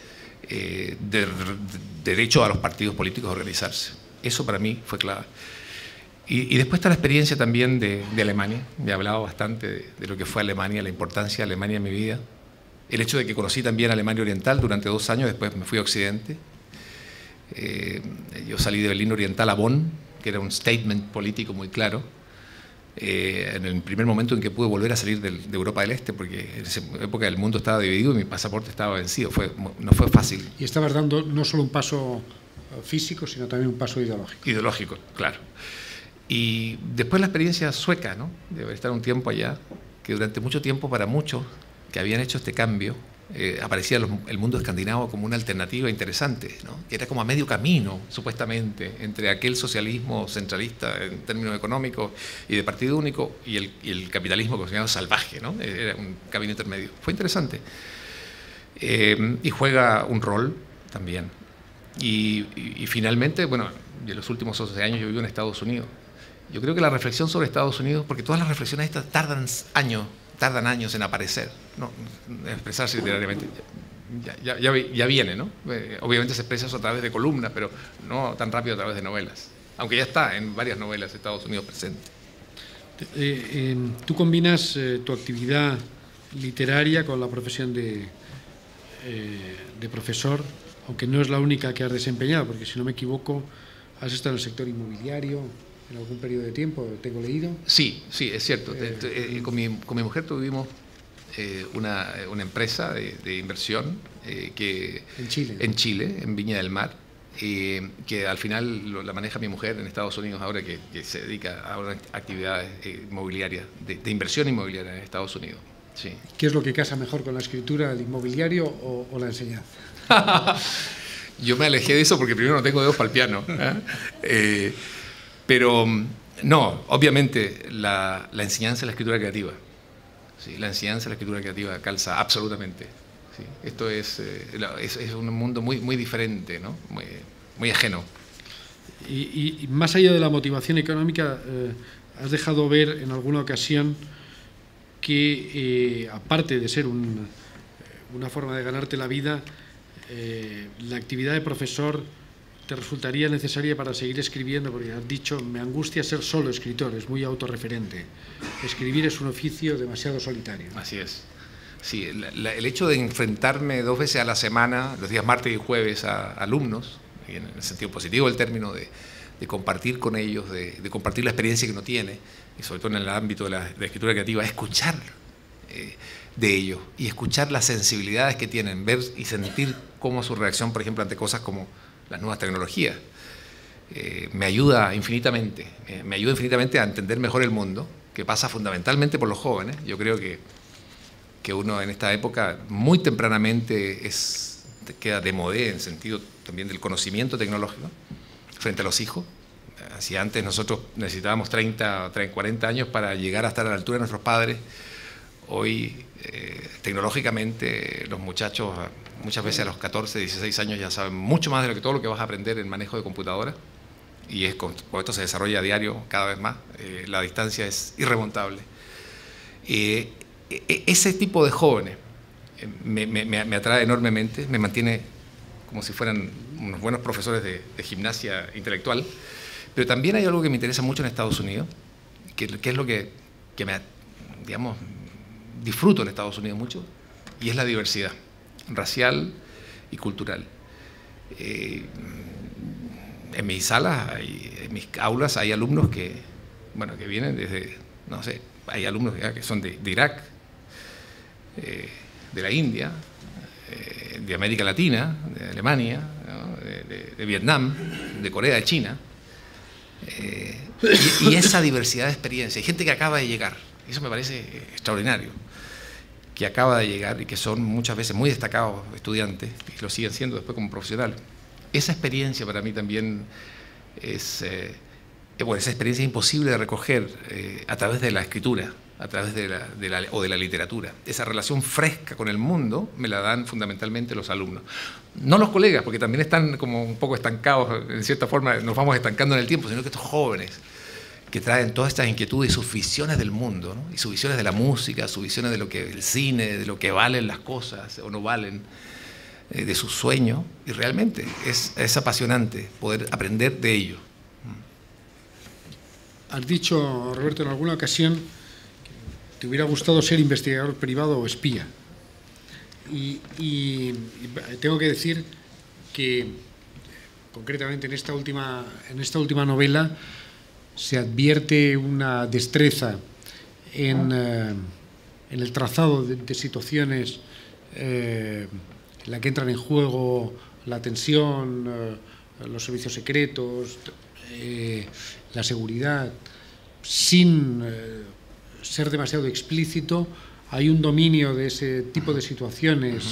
derecho a los partidos políticos a organizarse. Eso para mí fue clave. Y después está la experiencia también de Alemania. Me he hablado bastante de lo que fue Alemania, la importancia de Alemania en mi vida. El hecho de que conocí también Alemania Oriental durante 2 años, después me fui a Occidente. Yo salí de Berlín Oriental a Bonn, que era un statement político muy claro, en el primer momento en que pude volver a salir de Europa del Este, porque en esa época el mundo estaba dividido y mi pasaporte estaba vencido. No fue fácil. Y estabas dando no solo un paso físico, sino también un paso ideológico. Ideológico, claro. Y después la experiencia sueca, ¿no? De haber estado un tiempo allá, que durante mucho tiempo para muchos que habían hecho este cambio, aparecía el mundo escandinavo como una alternativa interesante, ¿no? Que era como a medio camino, supuestamente, entre aquel socialismo centralista en términos económicos y de partido único y el capitalismo considerado salvaje, ¿no? Era un camino intermedio. Fue interesante. Y juega un rol también. Y finalmente, bueno, en los últimos 12 años yo vivo en Estados Unidos. Yo creo que la reflexión sobre Estados Unidos, porque todas las reflexiones estas tardan años en aparecer, ¿no? En expresarse literariamente. Ya viene, ¿no? Obviamente se expresa eso a través de columnas, pero no tan rápido a través de novelas. Aunque ya está en varias novelas de Estados Unidos presente. Tú combinas tu actividad literaria con la profesión de profesor, aunque no es la única que has desempeñado, porque si no me equivoco, has estado en el sector inmobiliario en algún periodo de tiempo, tengo leído. Sí, es cierto. Con mi mujer tuvimos una empresa de inversión en Chile, en Viña del Mar, que al final la maneja mi mujer en Estados Unidos ahora, que se dedica a actividades inmobiliarias, de inversión inmobiliaria en Estados Unidos. Sí. ¿Qué es lo que casa mejor con la escritura, el inmobiliario o la enseñanza? Yo me alejé de eso porque primero no tengo dedos para el piano. Pero no, obviamente la enseñanza de la escritura creativa. Sí, la enseñanza de la escritura creativa calza absolutamente. Sí, esto es un mundo muy diferente, ¿no? Muy ajeno. Y más allá de la motivación económica, has dejado ver en alguna ocasión que, aparte de ser una forma de ganarte la vida, la actividad de profesor te resultaría necesaria para seguir escribiendo? Porque has dicho, me angustia ser solo escritor, es muy autorreferente. Escribir es un oficio demasiado solitario. Así es. Sí, el hecho de enfrentarme 2 veces a la semana, los días martes y jueves, a alumnos, y en el sentido positivo del término, de compartir con ellos, de compartir la experiencia que uno tiene, y sobre todo en el ámbito de la escritura creativa, escuchar de ellos y escuchar las sensibilidades que tienen, ver y sentir cómo su reacción, por ejemplo, ante cosas como las nuevas tecnologías, me ayuda infinitamente, a entender mejor el mundo, que pasa fundamentalmente por los jóvenes. Yo creo que uno en esta época muy tempranamente queda de modé en el sentido también del conocimiento tecnológico frente a los hijos. Si antes nosotros necesitábamos 30, 40 años para llegar a estar a la altura de nuestros padres, hoy tecnológicamente los muchachos muchas veces a los 14, 16 años ya saben mucho más de todo lo que vas a aprender en manejo de computadora, y por esto se desarrolla a diario cada vez más, la distancia es irremontable. Ese tipo de jóvenes me atrae enormemente, me mantiene como si fueran unos buenos profesores de gimnasia intelectual, pero también hay algo que me interesa mucho en Estados Unidos, que es lo que digamos, disfruto en Estados Unidos mucho, y es la diversidad racial y cultural. En mis salas, en mis aulas, hay alumnos que vienen desde, no sé, hay alumnos que son de Irak, de la India, de América Latina, de Alemania, ¿no? de Vietnam, de Corea, de China, y esa diversidad de experiencias. Hay gente que acaba de llegar, eso me parece extraordinario, que acaba de llegar y que son muchas veces muy destacados estudiantes, y lo siguen siendo después como profesionales. Esa experiencia para mí también esa experiencia es imposible de recoger a través de la escritura, a través de la literatura. Esa relación fresca con el mundo me la dan fundamentalmente los alumnos. No los colegas, porque también están como un poco estancados, en cierta forma nos vamos estancando en el tiempo, sino que estos jóvenes que traen todas estas inquietudes y sus visiones del mundo, ¿no? Y sus visiones de la música, sus visiones de lo que el cine, de lo que valen las cosas o no valen, de sus sueños, y realmente es apasionante poder aprender de ello. Has dicho, Roberto, en alguna ocasión que te hubiera gustado ser investigador privado o espía. Y tengo que decir que, concretamente en esta última novela, se advierte una destreza en el trazado de situaciones en la que entran en juego la tensión, los servicios secretos, la seguridad, sin ser demasiado explícito. Hay un dominio de ese tipo de situaciones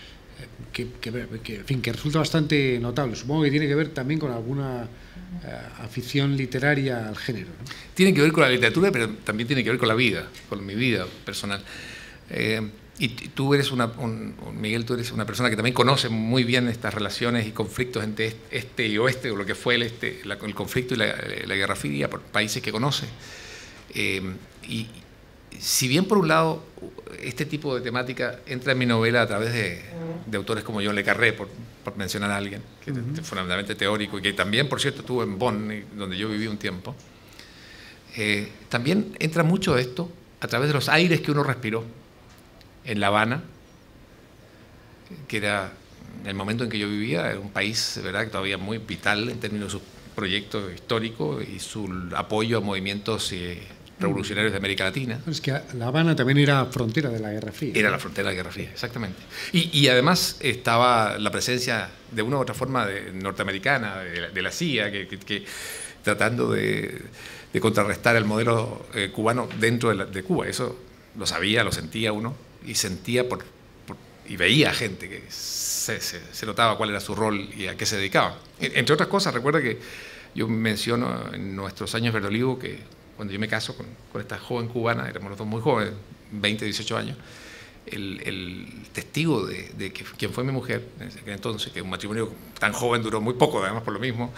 que resulta bastante notable. Supongo que tiene que ver también con alguna afición literaria al género, ¿no? Tiene que ver con la literatura, pero también tiene que ver con la vida, con mi vida personal. Y tú eres Miguel, tú eres una persona que también conoce muy bien estas relaciones y conflictos entre este y oeste, o lo que fue el conflicto y la Guerra Fría, por países que conoce. Y si bien por un lado este tipo de temática entra en mi novela a través de autores como John le Carré, por mencionar a alguien, que es fundamentalmente teórico y que también, por cierto, estuvo en Bonn, donde yo viví un tiempo, también entra mucho esto a través de los aires que uno respiró en La Habana, que era, en el momento en que yo vivía, era un país, de verdad, todavía muy vital en términos de sus proyectos históricos y su apoyo a movimientos revolucionarios de América Latina. Es que La Habana también era frontera de la Guerra Fría. Era la frontera de la Guerra Fría, exactamente. Y además estaba la presencia de una u otra forma norteamericana, de la CIA, que tratando de contrarrestar el modelo cubano dentro de Cuba. Eso lo sabía, lo sentía uno, y sentía y veía gente que se notaba cuál era su rol y a qué se dedicaba. Entre otras cosas, recuerda que yo menciono en nuestros años Verde Olivo que cuando yo me caso con esta joven cubana, éramos los dos muy jóvenes, 20, 18 años, el testigo de quien fue mi mujer en aquel entonces, que un matrimonio tan joven duró muy poco, además por lo mismo,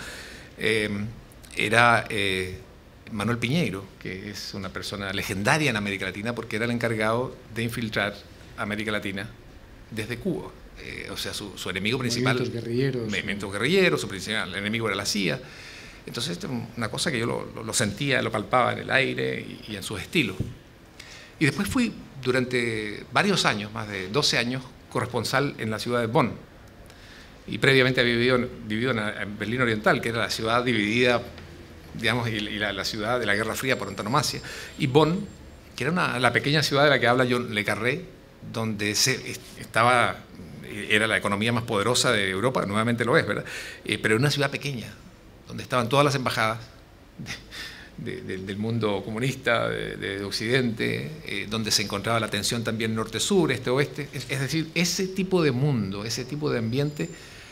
era Manuel Piñeiro, que es una persona legendaria en América Latina porque era el encargado de infiltrar América Latina desde Cuba. o sea, su enemigo principal... Movimientos guerrilleros, su principal enemigo era la CIA. Entonces, esto era una cosa que yo lo sentía, lo palpaba en el aire y en sus estilos. Y después fui durante varios años, más de 12 años, corresponsal en la ciudad de Bonn. Y previamente había vivido en Berlín Oriental, que era la ciudad dividida, digamos, y la ciudad de la Guerra Fría por antonomasia. Y Bonn, que era la pequeña ciudad de la que habla John le Carré, donde era la economía más poderosa de Europa, nuevamente lo es, ¿verdad? Pero era una ciudad pequeña, donde estaban todas las embajadas del mundo comunista, de Occidente, donde se encontraba la tensión también norte-sur, este-oeste. Es decir, ese tipo de mundo, ese tipo de ambiente,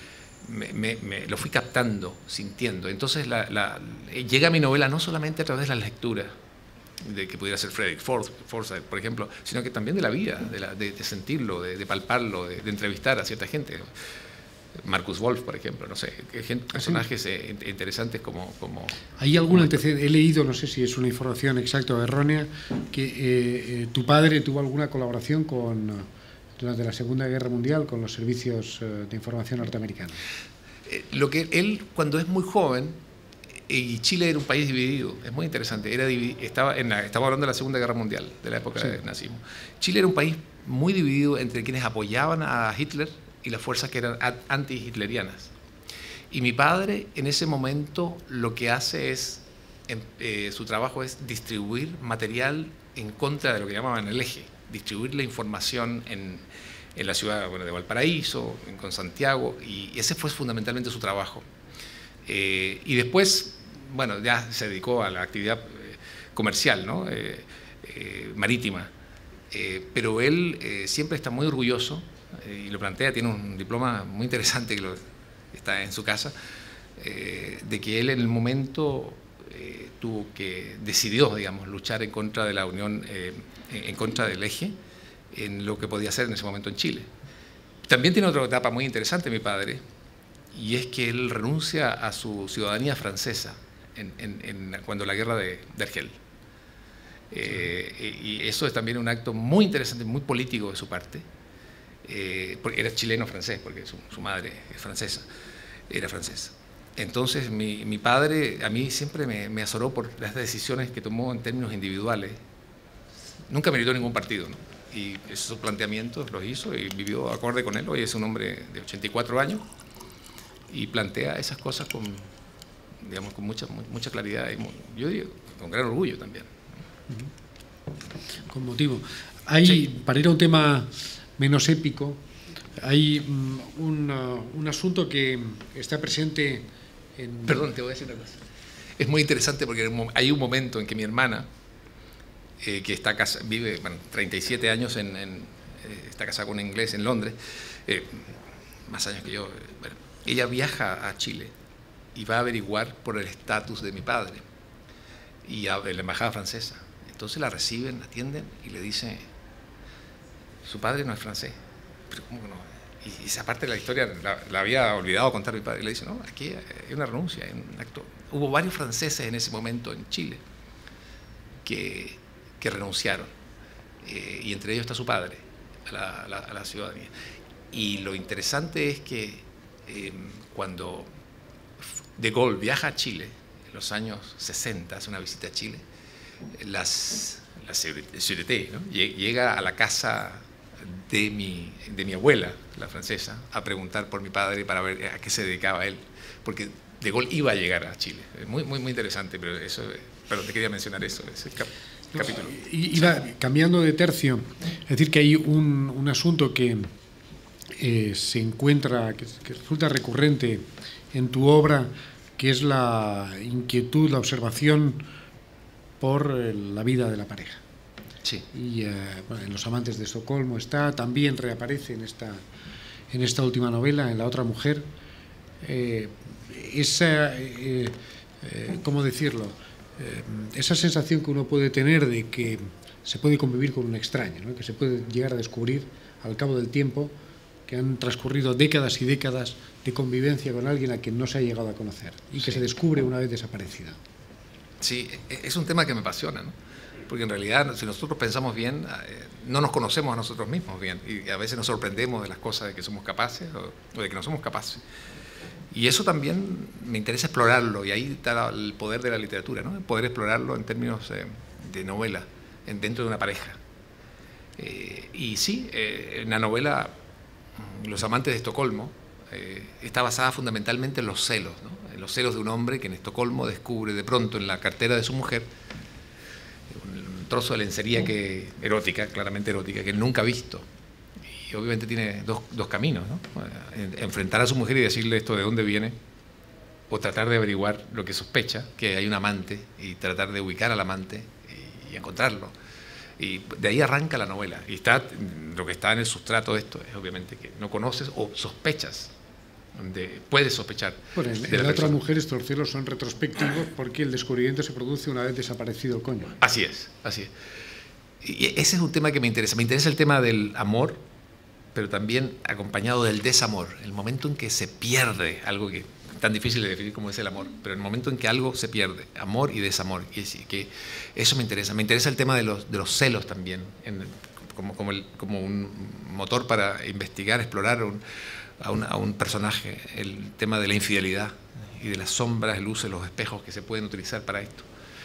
lo fui captando, sintiendo. Entonces llega mi novela no solamente a través de las lecturas, de que pudiera ser Frederick Forsyth, por ejemplo, sino que también de la vida, de sentirlo, de palparlo, de entrevistar a cierta gente. Marcus Wolf, por ejemplo, no sé, personajes interesantes como... ¿Hay algún antecedente? He leído, no sé si es una información exacta o errónea, que tu padre tuvo alguna colaboración durante la Segunda Guerra Mundial con los servicios de información norteamericanos. Lo que él, cuando es muy joven, y Chile era un país dividido, es muy interesante, estamos hablando de la Segunda Guerra Mundial, de la época del nazismo. Chile era un país muy dividido entre quienes apoyaban a Hitler y las fuerzas que eran anti-hitlerianas. Y mi padre en ese momento lo que hace es, su trabajo es distribuir material en contra de lo que llamaban el eje, distribuir la información en la ciudad de Valparaíso, con Santiago, y ese fue fundamentalmente su trabajo. Y después, bueno, ya se dedicó a la actividad comercial, ¿no? Marítima, pero él siempre está muy orgulloso, y lo plantea, tiene un diploma muy interesante que está en su casa, de que él en el momento decidió, digamos, luchar en contra de la Unión, en contra del eje, en lo que podía hacer en ese momento en Chile. También tiene otra etapa muy interesante mi padre, y es que él renuncia a su ciudadanía francesa cuando la guerra de Argel. Y eso es también un acto muy interesante, muy político de su parte. Porque era chileno-francés, porque su madre es francesa, era francesa. Entonces mi padre a mí siempre me azoró por las decisiones que tomó en términos individuales. Nunca militó en ningún partido, ¿no? Y esos planteamientos los hizo y vivió acorde con él. Hoy es un hombre de 84 años y plantea esas cosas con mucha claridad y yo digo, con gran orgullo también. Con motivo. Para ir a un tema menos épico, hay un asunto que está presente en... Perdón, te voy a decir una cosa. Es muy interesante porque hay un momento en que mi hermana, que vive 37 años, está casada con un inglés en Londres, más años que yo, bueno, ella viaja a Chile y va a averiguar por el estatus de mi padre y a la embajada francesa. Entonces la reciben, la atienden y le dicen: su padre no es francés. Pero ¿cómo que no? Y esa parte de la historia la había olvidado contar mi padre. Y le dice: no, aquí hay una renuncia, hay un acto. Hubo varios franceses en ese momento en Chile que renunciaron. Y entre ellos está su padre a la ciudadanía. Y lo interesante es que cuando De Gaulle viaja a Chile, en los años 60, hace una visita a Chile, la Sûreté, ¿no? Llega a la casa de mi abuela, la francesa, a preguntar por mi padre para ver a qué se dedicaba él, porque De Gaulle iba a llegar a Chile. Muy, muy, muy interesante, pero te quería mencionar eso, ese capítulo. Iba cambiando de tercio, es decir, que hay un asunto que se encuentra, que resulta recurrente en tu obra, que es la inquietud, la observación por la vida de la pareja. Sí. Y en Los amantes de Estocolmo también reaparece en esta última novela, en La otra mujer, ¿cómo decirlo? Esa sensación que uno puede tener de que se puede convivir con un extraño, ¿no? Que se puede llegar a descubrir al cabo del tiempo que han transcurrido décadas y décadas de convivencia con alguien a quien no se ha llegado a conocer y que se descubre una vez desaparecida. Sí, es un tema que me apasiona, ¿no? porque en realidad, si nosotros pensamos bien, no nos conocemos a nosotros mismos bien, y a veces nos sorprendemos de las cosas de que somos capaces o de que no somos capaces. Y eso también me interesa explorarlo, y ahí está el poder de la literatura, ¿no? Poder explorarlo en términos de novela, dentro de una pareja. Y sí, en la novela Los amantes de Estocolmo está basada fundamentalmente en los celos, ¿no? En los celos de un hombre que en Estocolmo descubre de pronto en la cartera de su mujer un trozo de lencería erótica, claramente erótica, que él nunca ha visto. Y obviamente tiene dos caminos, ¿no? Enfrentar a su mujer y decirle esto de dónde viene, o tratar de averiguar lo que sospecha, que hay un amante, y tratar de ubicar al amante y encontrarlo. Y de ahí arranca la novela. Y lo que está en el sustrato de esto es obviamente que no conoces o sospechas, puedes sospechar. Bueno, en la otra mujer estos celos son retrospectivos porque el descubrimiento se produce una vez desaparecido el cónyuge. Así es, así es. Y ese es un tema que me interesa. Me interesa el tema del amor, pero también acompañado del desamor, el momento en que se pierde algo que es tan difícil de definir como es el amor, pero el momento en que algo se pierde, amor y desamor, y que eso me interesa. Me interesa el tema de los celos también, como un motor para investigar, explorar a un personaje, el tema de la infidelidad y de las sombras, luces, los espejos que se pueden utilizar para esto.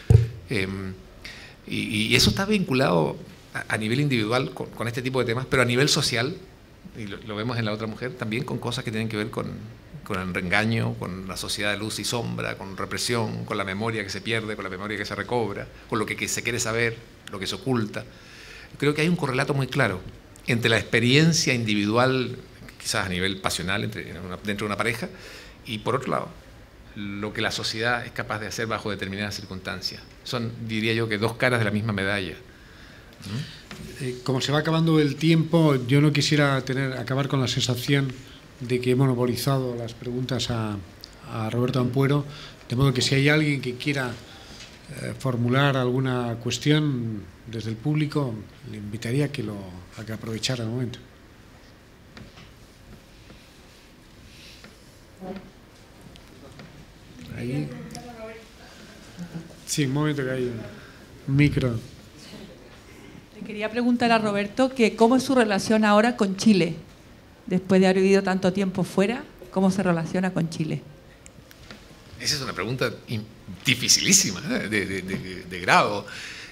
Y eso está vinculado a nivel individual con este tipo de temas, pero a nivel social, y lo vemos en la otra mujer, también con cosas que tienen que ver con el reengaño, con la sociedad de luz y sombra, con represión, con la memoria que se pierde, con la memoria que se recobra, con lo que se quiere saber, lo que se oculta. Creo que hay un correlato muy claro entre la experiencia individual, quizás a nivel pasional dentro de una pareja, y por otro lado, lo que la sociedad es capaz de hacer bajo determinadas circunstancias. Son, diría yo, que dos caras de la misma medalla. Como se va acabando el tiempo, yo no quisiera acabar con la sensación de que he monopolizado las preguntas a Roberto Ampuero, de modo que si hay alguien que quiera formular alguna cuestión desde el público, le invitaría a que aprovechara el momento. Ahí. Sí, un momento que hay un micro. Le quería preguntar a Roberto que cómo es su relación ahora con Chile, después de haber vivido tanto tiempo fuera, ¿cómo se relaciona con Chile? Esa es una pregunta dificilísima, de grado.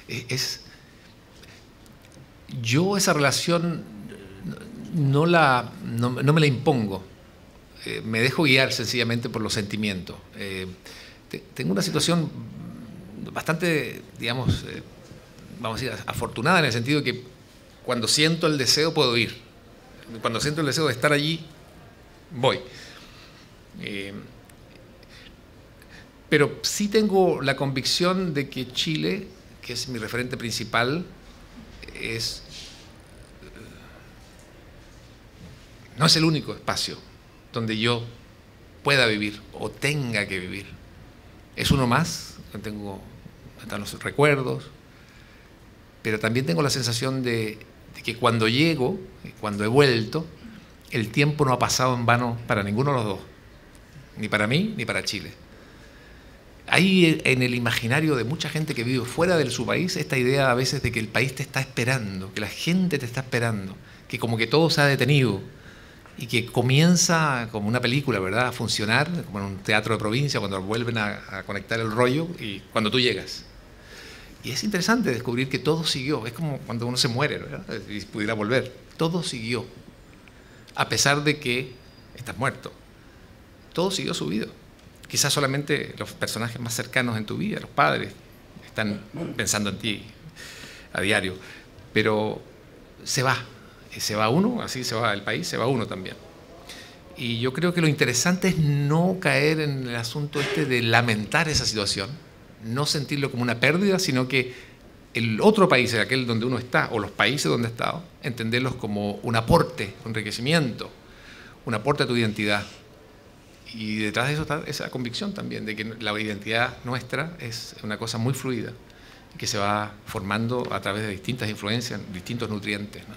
Yo esa relación no me la impongo. Me dejo guiar sencillamente por los sentimientos. Tengo una situación bastante, digamos, vamos a decir, afortunada en el sentido de que cuando siento el deseo puedo ir. Cuando siento el deseo de estar allí, voy. Pero sí tengo la convicción de que Chile, que es mi referente principal, no es el único espacio donde yo pueda vivir o tenga que vivir. Es uno más, están los recuerdos, pero también tengo la sensación de que cuando llego, cuando he vuelto, el tiempo no ha pasado en vano para ninguno de los dos, ni para mí ni para Chile. Hay en el imaginario de mucha gente que vive fuera de su país esta idea a veces de que el país te está esperando, que la gente te está esperando, que como que todo se ha detenido y que comienza como una película, ¿verdad?, a funcionar, como en un teatro de provincia, cuando vuelven a conectar el rollo y cuando tú llegas. Y es interesante descubrir que todo siguió, es como cuando uno se muere, ¿verdad?, y pudiera volver. Todo siguió, a pesar de que estás muerto. Todo siguió su vida. Quizás solamente los personajes más cercanos en tu vida, los padres, están pensando en ti a diario, pero se va uno, así se va el país, se va uno también. Y yo creo que lo interesante es no caer en el asunto de lamentar esa situación, no sentirlo como una pérdida, sino que el otro país, aquel donde uno está, o los países donde ha estado, entenderlos como un aporte, un enriquecimiento, un aporte a tu identidad. Y detrás de eso está esa convicción también de que la identidad nuestra es una cosa muy fluida, que se va formando a través de distintas influencias, distintos nutrientes, ¿no?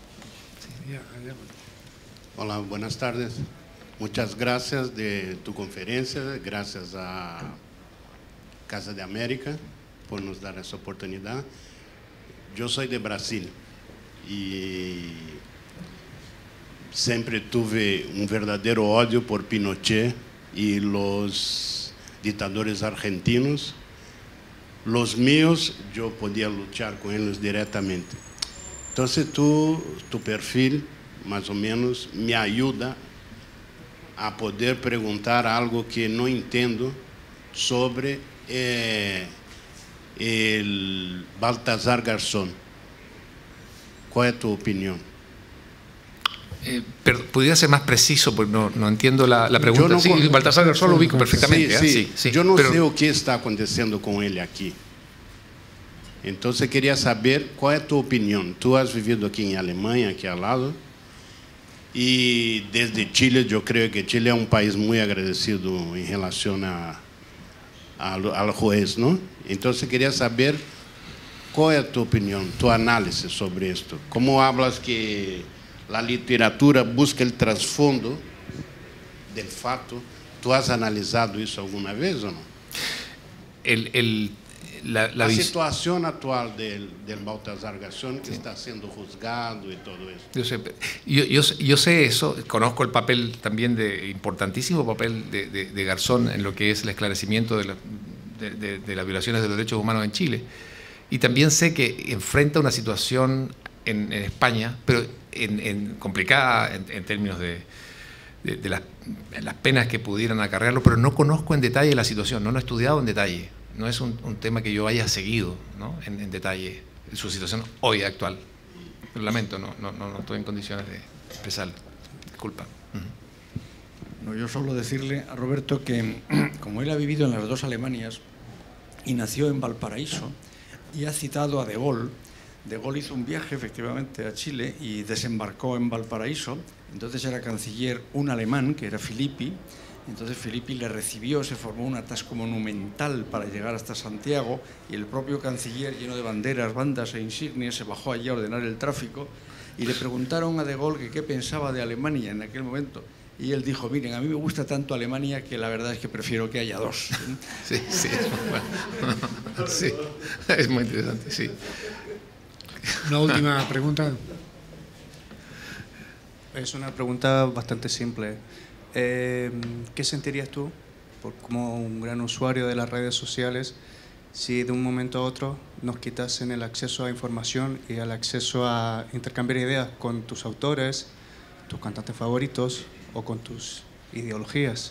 Hola, buenas tardes. Muchas gracias de tu conferencia, gracias a Casa de América por nos dar esa oportunidad. yo soy de Brasil y siempre tuve un verdadero odio por Pinochet y los dictadores argentinos. Los míos, yo podía luchar con ellos directamente. Entonces tu perfil, más o menos, me ayuda a poder preguntar algo que no entiendo sobre el Baltasar Garzón. ¿Cuál es tu opinión? Pero ¿podría ser más preciso? Porque no entiendo la pregunta. No, sí, Baltasar Garzón lo ubico perfectamente. Sí. Yo no sé qué está aconteciendo con él aquí. Entonces quería saber cuál es tu opinión. Tú has vivido aquí en Alemania, aquí al lado, y desde Chile. Yo creo que Chile es un país muy agradecido en relación al juez, ¿no? Entonces quería saber cuál es tu opinión, tu análisis sobre esto. ¿Cómo hablas que la literatura busca el trasfondo del fato? ¿Tú has analizado eso alguna vez o no? La situación actual del Baltasar Garzón, que está siendo juzgado y todo eso. Yo sé eso, conozco el papel también, importantísimo papel de Garzón en lo que es el esclarecimiento de las violaciones de los derechos humanos en Chile. Y también sé que enfrenta una situación en España, pero complicada en términos de las penas que pudieran acarrearlo, pero no conozco en detalle la situación, no lo he estudiado en detalle. No es un tema que yo haya seguido, ¿no? en detalle su situación hoy actual. Lo lamento, no estoy en condiciones de expresarlo. Disculpa. No, yo solo decirle a Roberto que como él ha vivido en las dos Alemanias y nació en Valparaíso y ha citado a De Gaulle hizo un viaje efectivamente a Chile y desembarcó en Valparaíso. Entonces era canciller un alemán que era Filippi. Entonces Filippi le recibió, se formó un atasco monumental para llegar hasta Santiago y el propio canciller, lleno de banderas, bandas e insignias, se bajó allí a ordenar el tráfico y le preguntaron a De Gaulle que qué pensaba de Alemania en aquel momento. Y él dijo, miren, a mí me gusta tanto Alemania que la verdad es que prefiero que haya dos. Sí, bueno. Sí, es muy interesante, sí. Una última pregunta. Es una pregunta bastante simple. ¿Qué sentirías tú, como un gran usuario de las redes sociales, si de un momento a otro nos quitasen el acceso a información y el acceso a intercambiar ideas con tus autores, tus cantantes favoritos o con tus ideologías?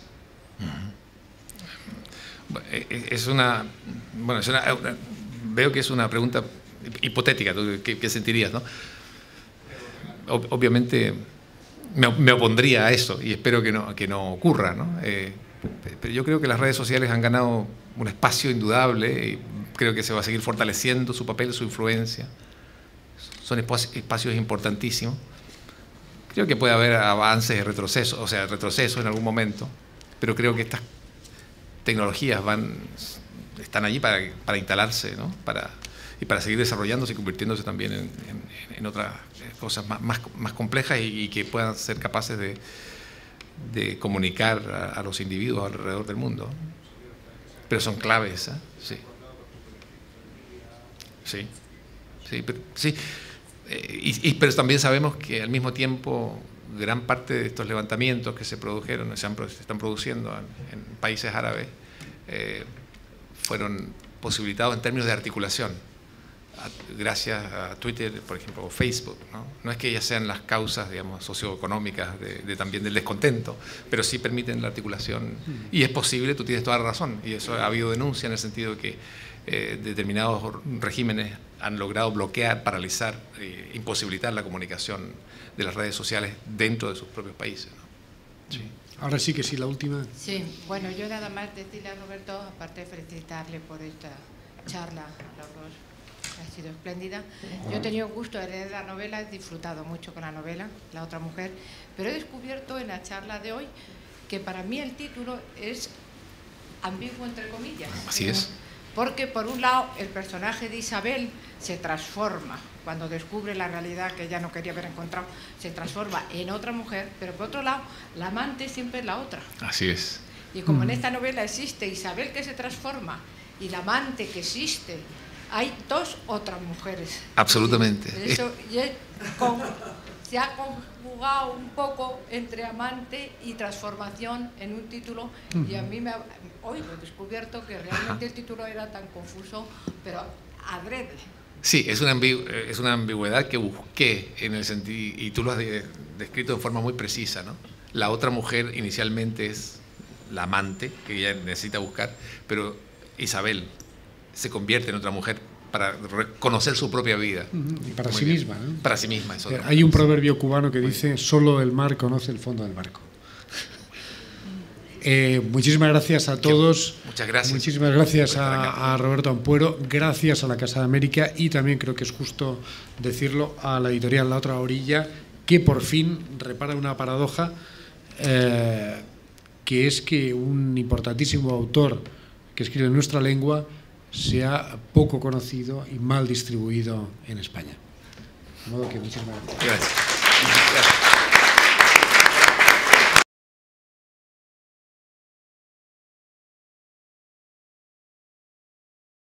Veo que es una pregunta hipotética. ¿Qué sentirías, no? Obviamente me opondría a eso y espero que no ocurra, ¿no? Pero yo creo que las redes sociales han ganado un espacio indudable y creo que se va a seguir fortaleciendo su papel, su influencia. Son espacios importantísimos. Creo que puede haber avances y retrocesos, retrocesos en algún momento, pero creo que estas tecnologías están allí para instalarse, ¿no? Y para seguir desarrollándose y convirtiéndose también en otras cosas más complejas y que puedan ser capaces de comunicar a los individuos alrededor del mundo. Pero son claves, ¿eh? Sí. Pero también sabemos que al mismo tiempo gran parte de estos levantamientos que se produjeron, se están produciendo en países árabes, fueron posibilitados en términos de articulación, gracias a Twitter, por ejemplo, o Facebook, ¿no? No es que ellas sean las causas, digamos, socioeconómicas también del descontento, pero sí permiten la articulación. Y es posible, tú tienes toda la razón, y eso ha habido denuncia en el sentido de que determinados regímenes han logrado bloquear, paralizar, imposibilitar la comunicación de las redes sociales dentro de sus propios países, ¿no? Sí. Ahora sí que sí, la última. Sí, bueno, yo nada más decirle a Roberto, aparte de felicitarle por esta charla, ha sido espléndida. Yo he tenido el gusto de leer la novela, he disfrutado mucho con la novela, La otra mujer, pero he descubierto en la charla de hoy que para mí el título es ambiguo entre comillas. Así es. Porque por un lado el personaje de Isabel se transforma cuando descubre la realidad que ella no quería haber encontrado, se transforma en otra mujer, pero por otro lado la amante siempre es la otra. Así es. Y como en esta novela existe Isabel que se transforma y la amante que existe hay dos otras mujeres. Absolutamente. Eso se ha conjugado un poco entre amante y transformación en un título, y a mí hoy lo he descubierto que realmente el título era tan confuso, pero adrede. Sí, es una ambigüedad que busqué en el sentido, y tú lo has descrito de forma muy precisa, ¿no? La otra mujer inicialmente es la amante, que ella necesita buscar, pero Isabel se convierte en otra mujer para conocer su propia vida. Y para Muy sí bien. misma, ¿no? Para sí misma. Es otra Hay un mujer. proverbio cubano que dice: solo el mar conoce el fondo del barco. Muchísimas gracias a todos. Muchas gracias. Muchísimas gracias por estar acá. a Roberto Ampuero, gracias a la Casa de América, y también creo que es justo decirlo a la editorial La Otra Orilla, que por fin repara una paradoja, que es que un importantísimo autor que escribe en nuestra lengua sea poco conocido y mal distribuido en España. De modo que muchísimas gracias. Gracias. Gracias.